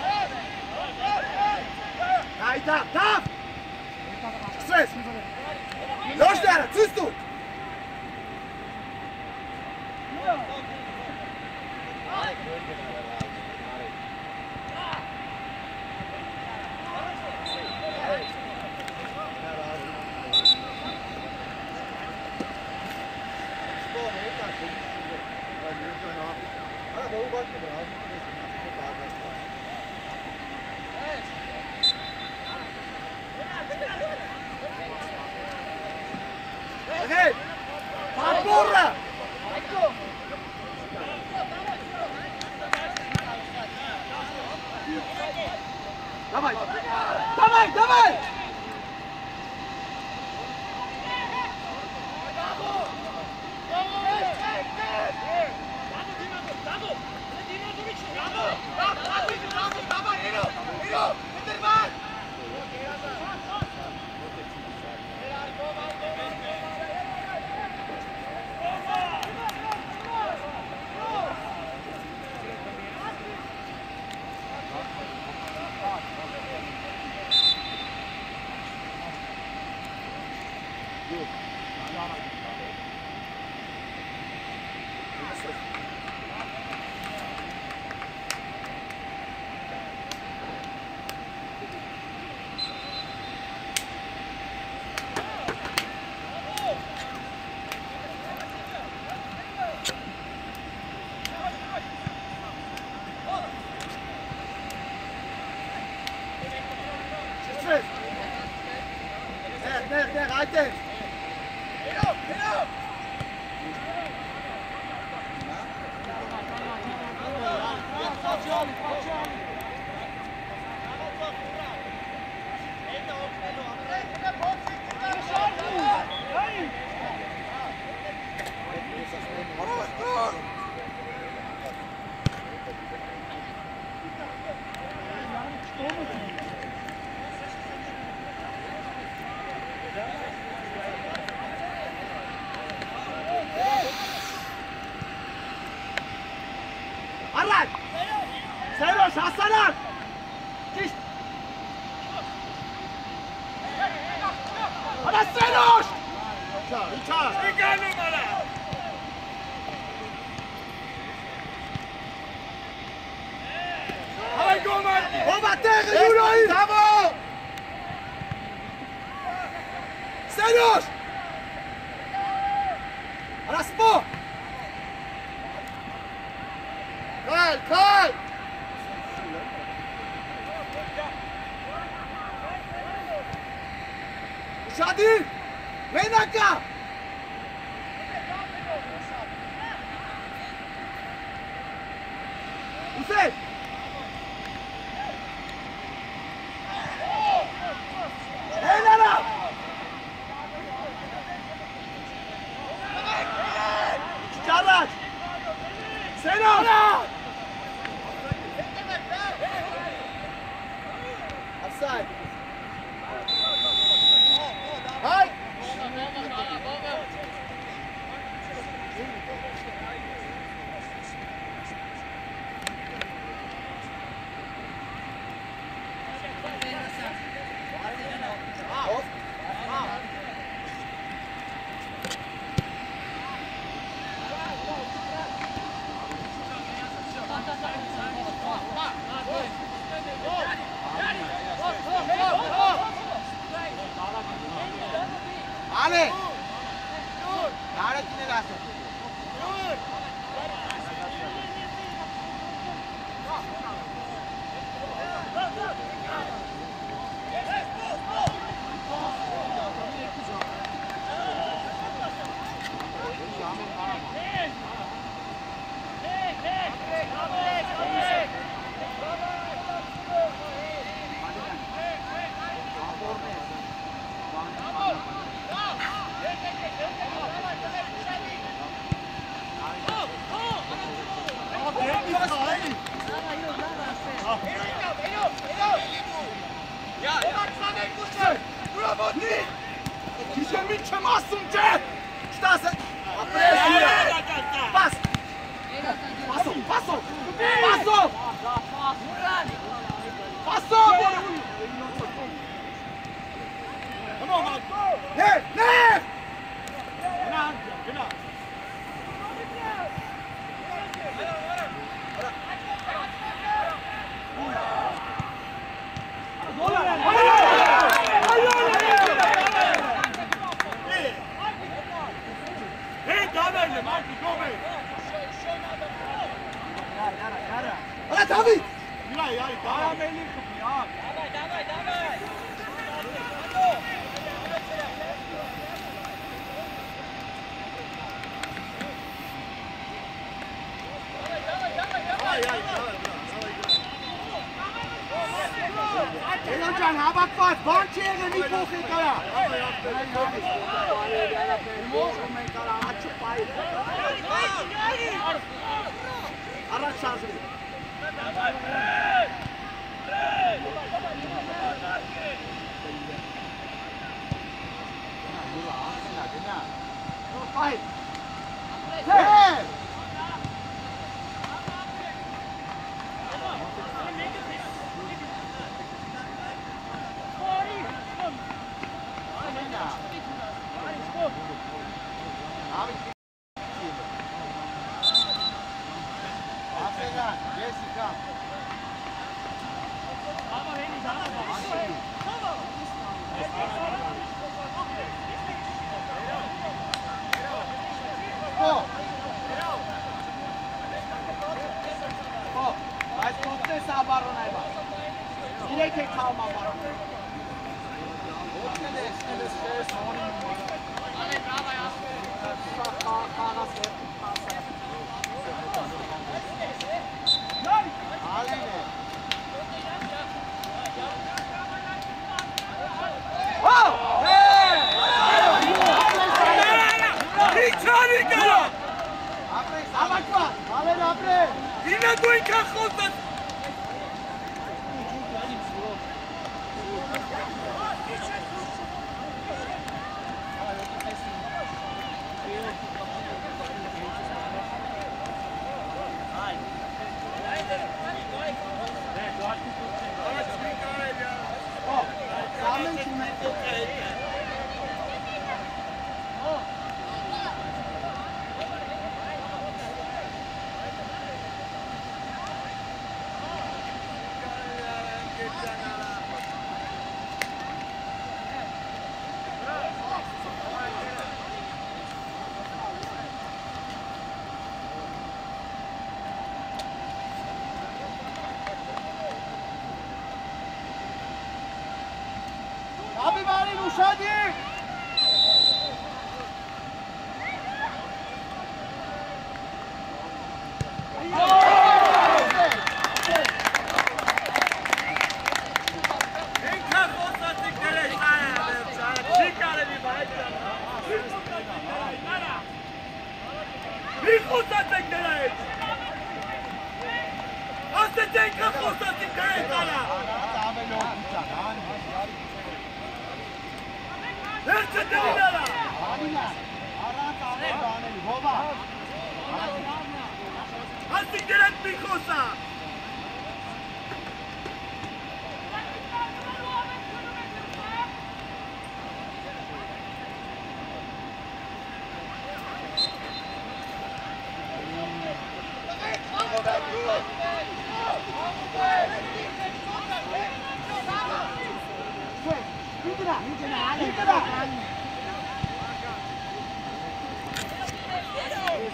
Hai, da, da! Succes! Los, Dara, ziehst du! Hey! Porra! Давай! Давай, давай! Der, der, reiten! Genau, genau! Arrak! Seroş, Hasan'a! Geç! Hadi Seroş! Uçar, uçar! Çıkar numara! Hadi Gomer! Oba tegen Juro'yu! Bravo! Seroş! Hadi Spo! Kal, kal! Şadi! Menaka! Hüseyin! Helal! Çarlaç! Selam! Offside! Ale! Care cine lasă? Dzisiaj mi cię masum cię! Stasek! Pas! Paso! Paso! Paso! Paso! Nie! Nie! Hala David! Dawaj, dawaj, dawaj! Eloncan, habak pas, bançere ni poche kara. Araç şansı. Fight. Hey! Jessica. Oh. Oh. Mas ponte sa baron aiba. Direkt kalma baron. Hoşça da esnedes sorun. Ale brava ya. Sağ kanas ver. Alene. Oh! Hey! Niçani kara? Apre, sabakma. Alene apre. Yine duy kakostan. Oh, samen kime? Abi bari Uşadi!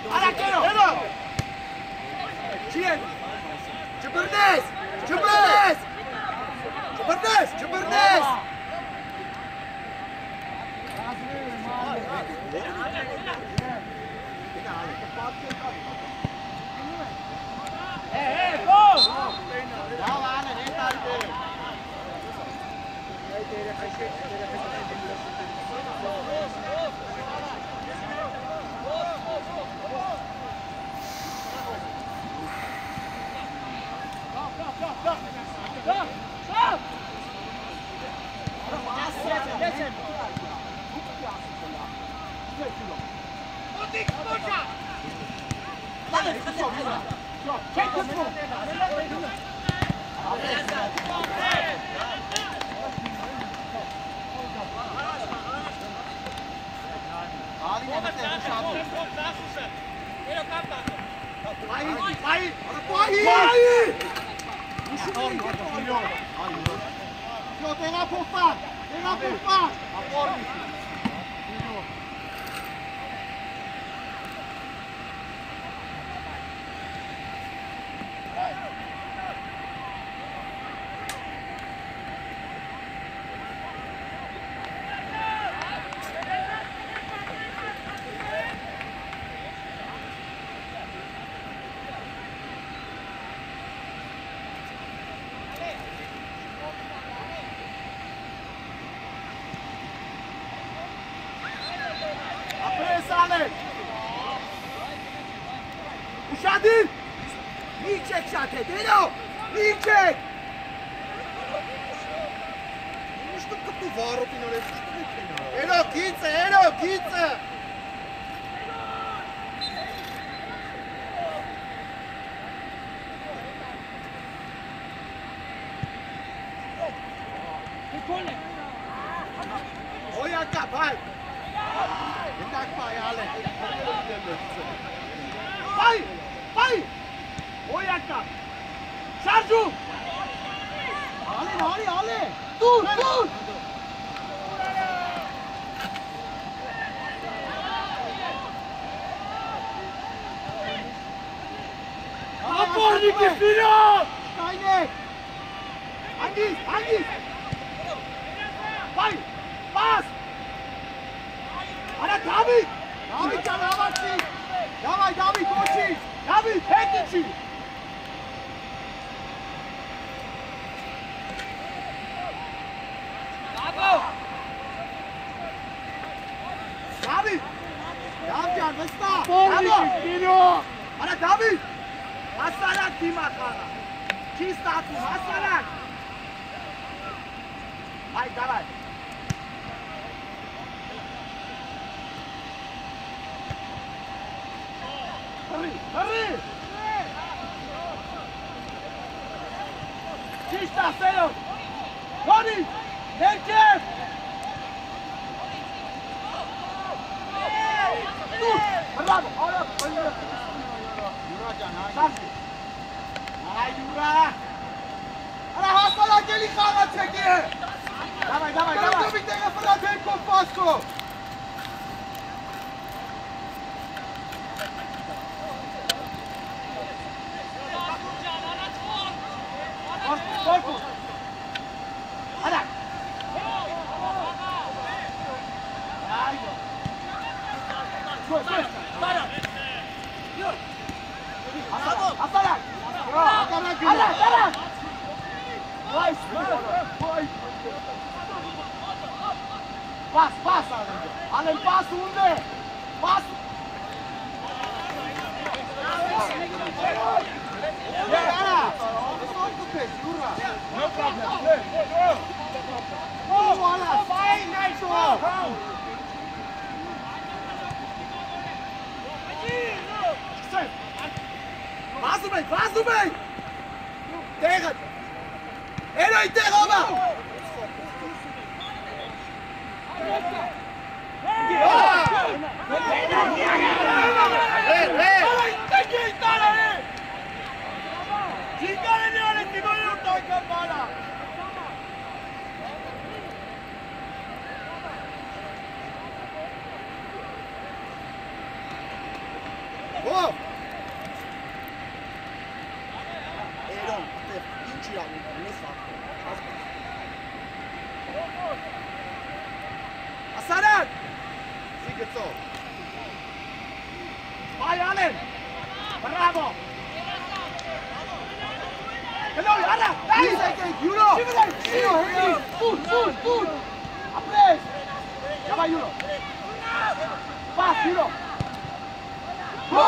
Arachero! Cine? Ce pârnesc? Ce pârnesc? Ce pârnesc? Ce pârnesc? Hey, hey, go! Bravo, Ale, netate! Ali, ne mete rušati. Vai, vai! Vai! Vai! Jo, tega po fan! Tega po fan! Aporni! Ușadin! Nicek șate, Deno! Nicek! Nu știu cât tu vară până le zici. Eno, ghiță, Eno, ghiță! O ia cap, hai! E tak pai, Ale! Vai! Vai! O ia cap! Sarju! Ale, ale, ale! Tu, tu! Apornik je fino! Stajnek! Angis, Angis! Vai! Pas! Ana David! David, can avați! Dawaj, David, kočiš! David, hetici! David! Damjan, văsta! Apornik je fino! Ana David! Masalak tima kana! Čista tu, Masalak! Hai, давай! Hurry! Hurry! Čista, Sejo! Hodi! Nenčev! Tu! Bravo! Ora! Juracan, hai! Sarki! Hai, Jura! Ana, hasala geli kala çeki! Давай, давай, Kada давай! tu bir tega fırlat el kompasko! Korkut, korkut! Hadi! Haydi! Koy, koy! Para! Yürü! Hasan, Hasan! Akara Hadi, gülü! hadi! Vay, vay! Pas, pas! Alem pas unde? Pas! Ana! Son kupes, Jura! No problem. Go! Oh, ana! Vai, Nelson! Vaza bem, vaza bem! Terra! Ele aí, derruba! Ei, ei! Tem que estar ali! Fica ali, olha que gol não toca a bola! Go! Eron, te inci la mine, nu fac. Asaran! Sigurdsson! Vai Allen! Bravo! Hello, Anna! Hey! Euro! Euro, hey! Foot, foot, foot! Apres! Ya va Euro! Pass, Euro! Go!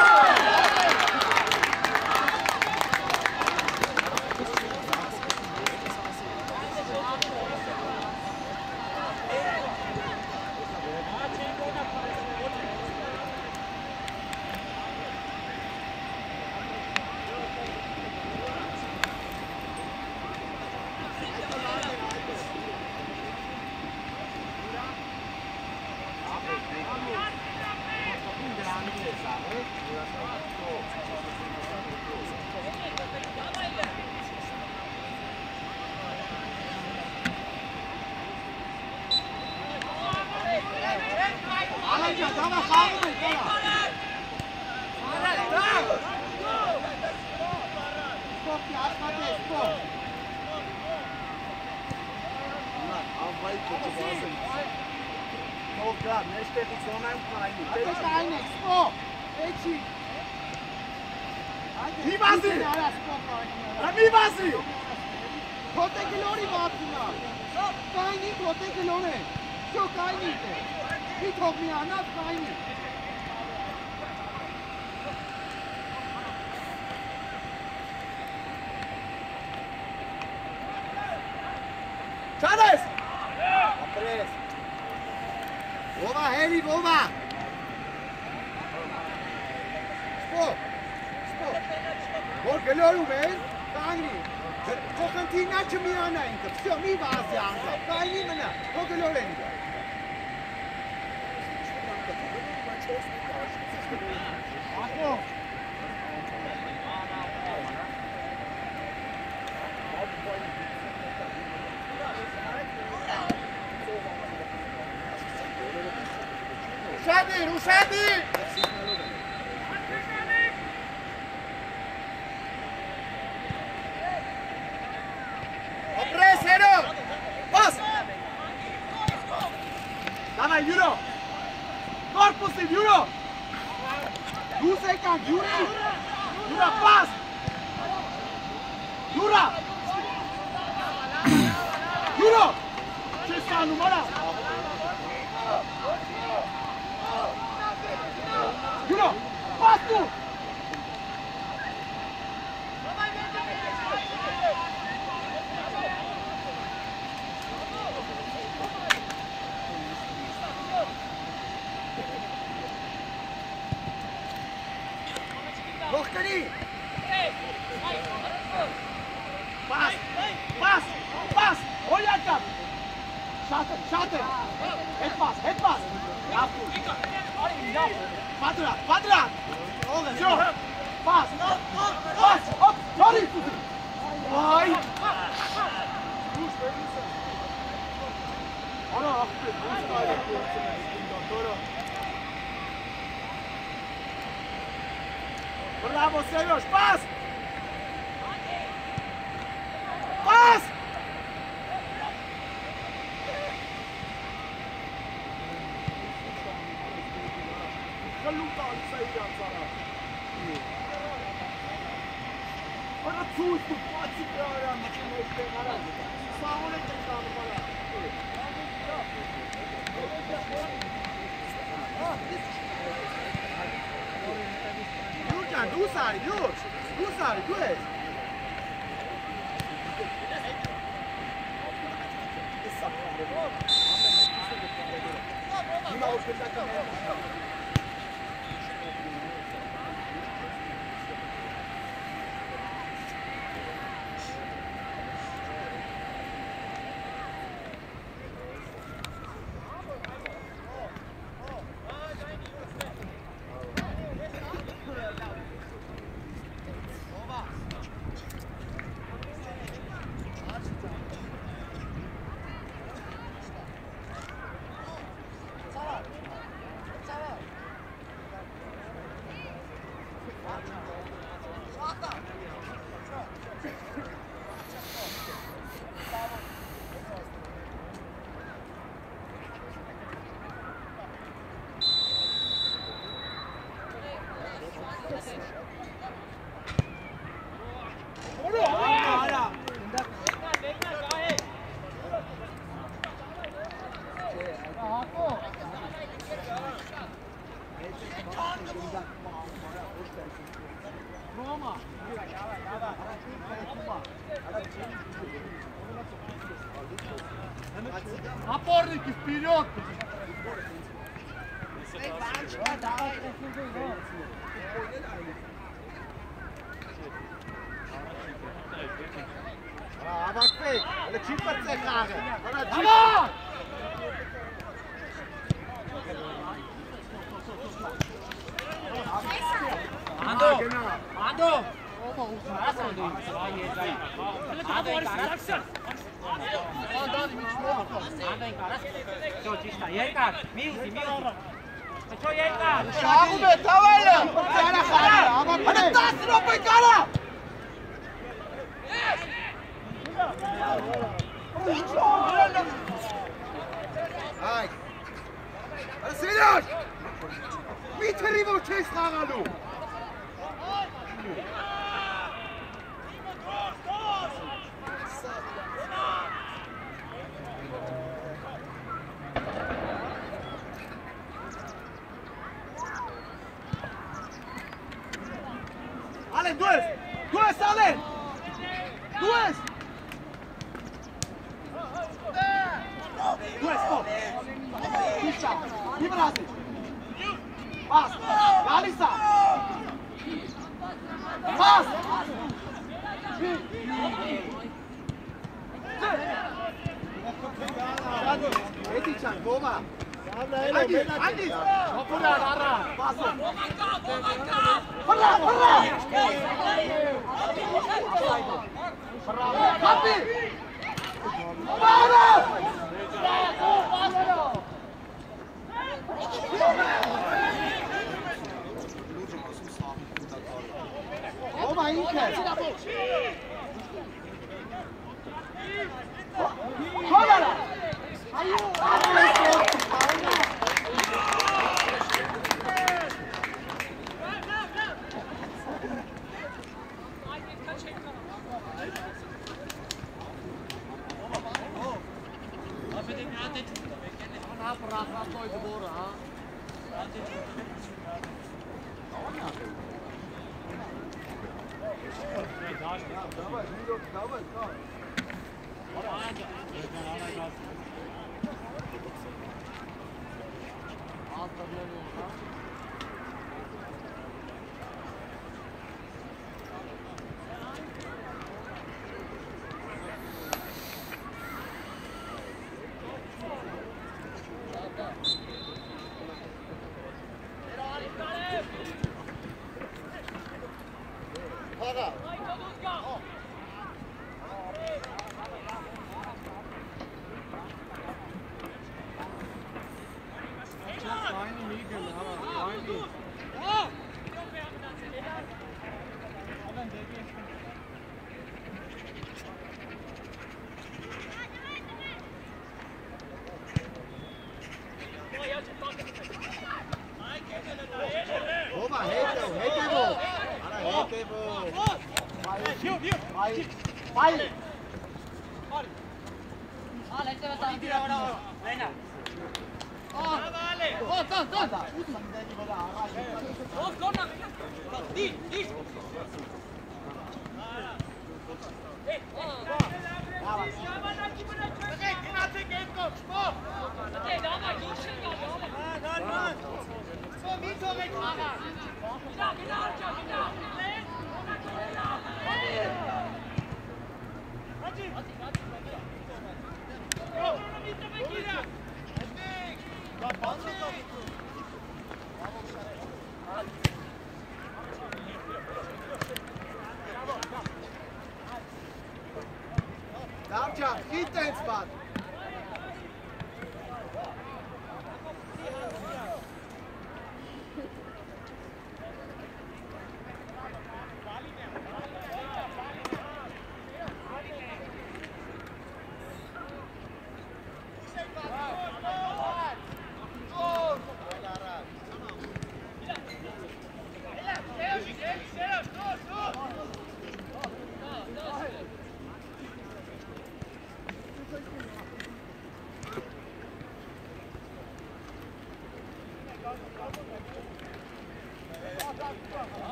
Chavez! Apres! Over, Heli, over! Stop! Stop! Bol geliyorum ben. Kani. Kokantina çımıyana indim. Все, mi vas yanka. Kani mana. Bol geliyorum ben. Ako. Ruszady, ruszady! Apres, Hero! Pas! Dawaj, Euro! Korpus, Euro! Tu second, Yuri! Jura, pas! Jura! Euro! Ce s-a numărat? Euro! Pas tu! Rohkani! Pas! Pas! Pas! Oljaka! Šater, šater! Head pass, head pass! Jaku! Kvadrat, kvadrat! Все! Pas! Pas! Hop! Sorry! Oj! Ono, opet, ustaje Bravo, Sejoš! Pas! Pas! خلوك على السيدة صراحة. أنا تسوي تبغى تسوي يا ما كنا نشتغل. صاحبنا تكلم ولا. Jurcan, du sari, Jur, du sari, du es. Nima uspješaka? Мальчики, вперед! Aber quick, le chipper se kare. Давай! Ando! Genau. Ando! Ando encara. Ando encara. Čo, čisto, Jenka, Milsi, Milsi. Čo, Jenka? شعبه بتولى انا خلاص انا تاسر بكره Hai. Silas! Mit arrivo che strano. Allen, du es! Du es, Allen! Du es! Du es, stop! Pisha! Liberasi! Pas! Galisa! Pas! Etican, Goma! Andi! Andi! Popular ara. Passa! Parla! Parla! Kapi! Para! Goma, Inke! Kolla! Goma, heito, heito! Ara, heito! Vai! Vai! Ah, lekker wat aan. Lena. Oh, vale. Oh, dan, dan. Oh, kom dan. Die, die. Hey, oh. Oké, knatte game kom. Stop. Oké, dan maar goed zien dan. Ah, dan man. Zo, niet zo recht aan. Genau, genau, genau. Damcia, hinter ins Bad!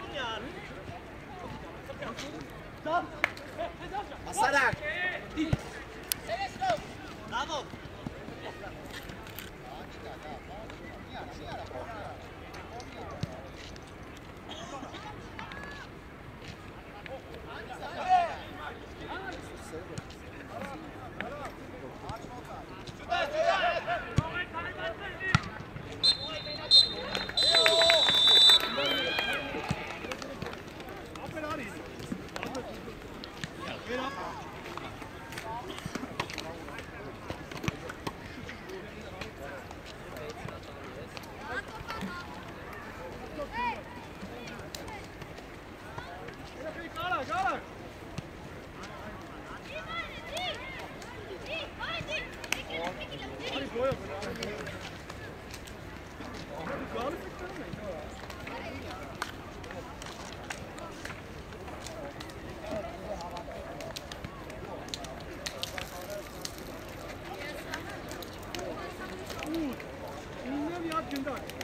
Passarak. Bravo. Ingen vi har kunnet.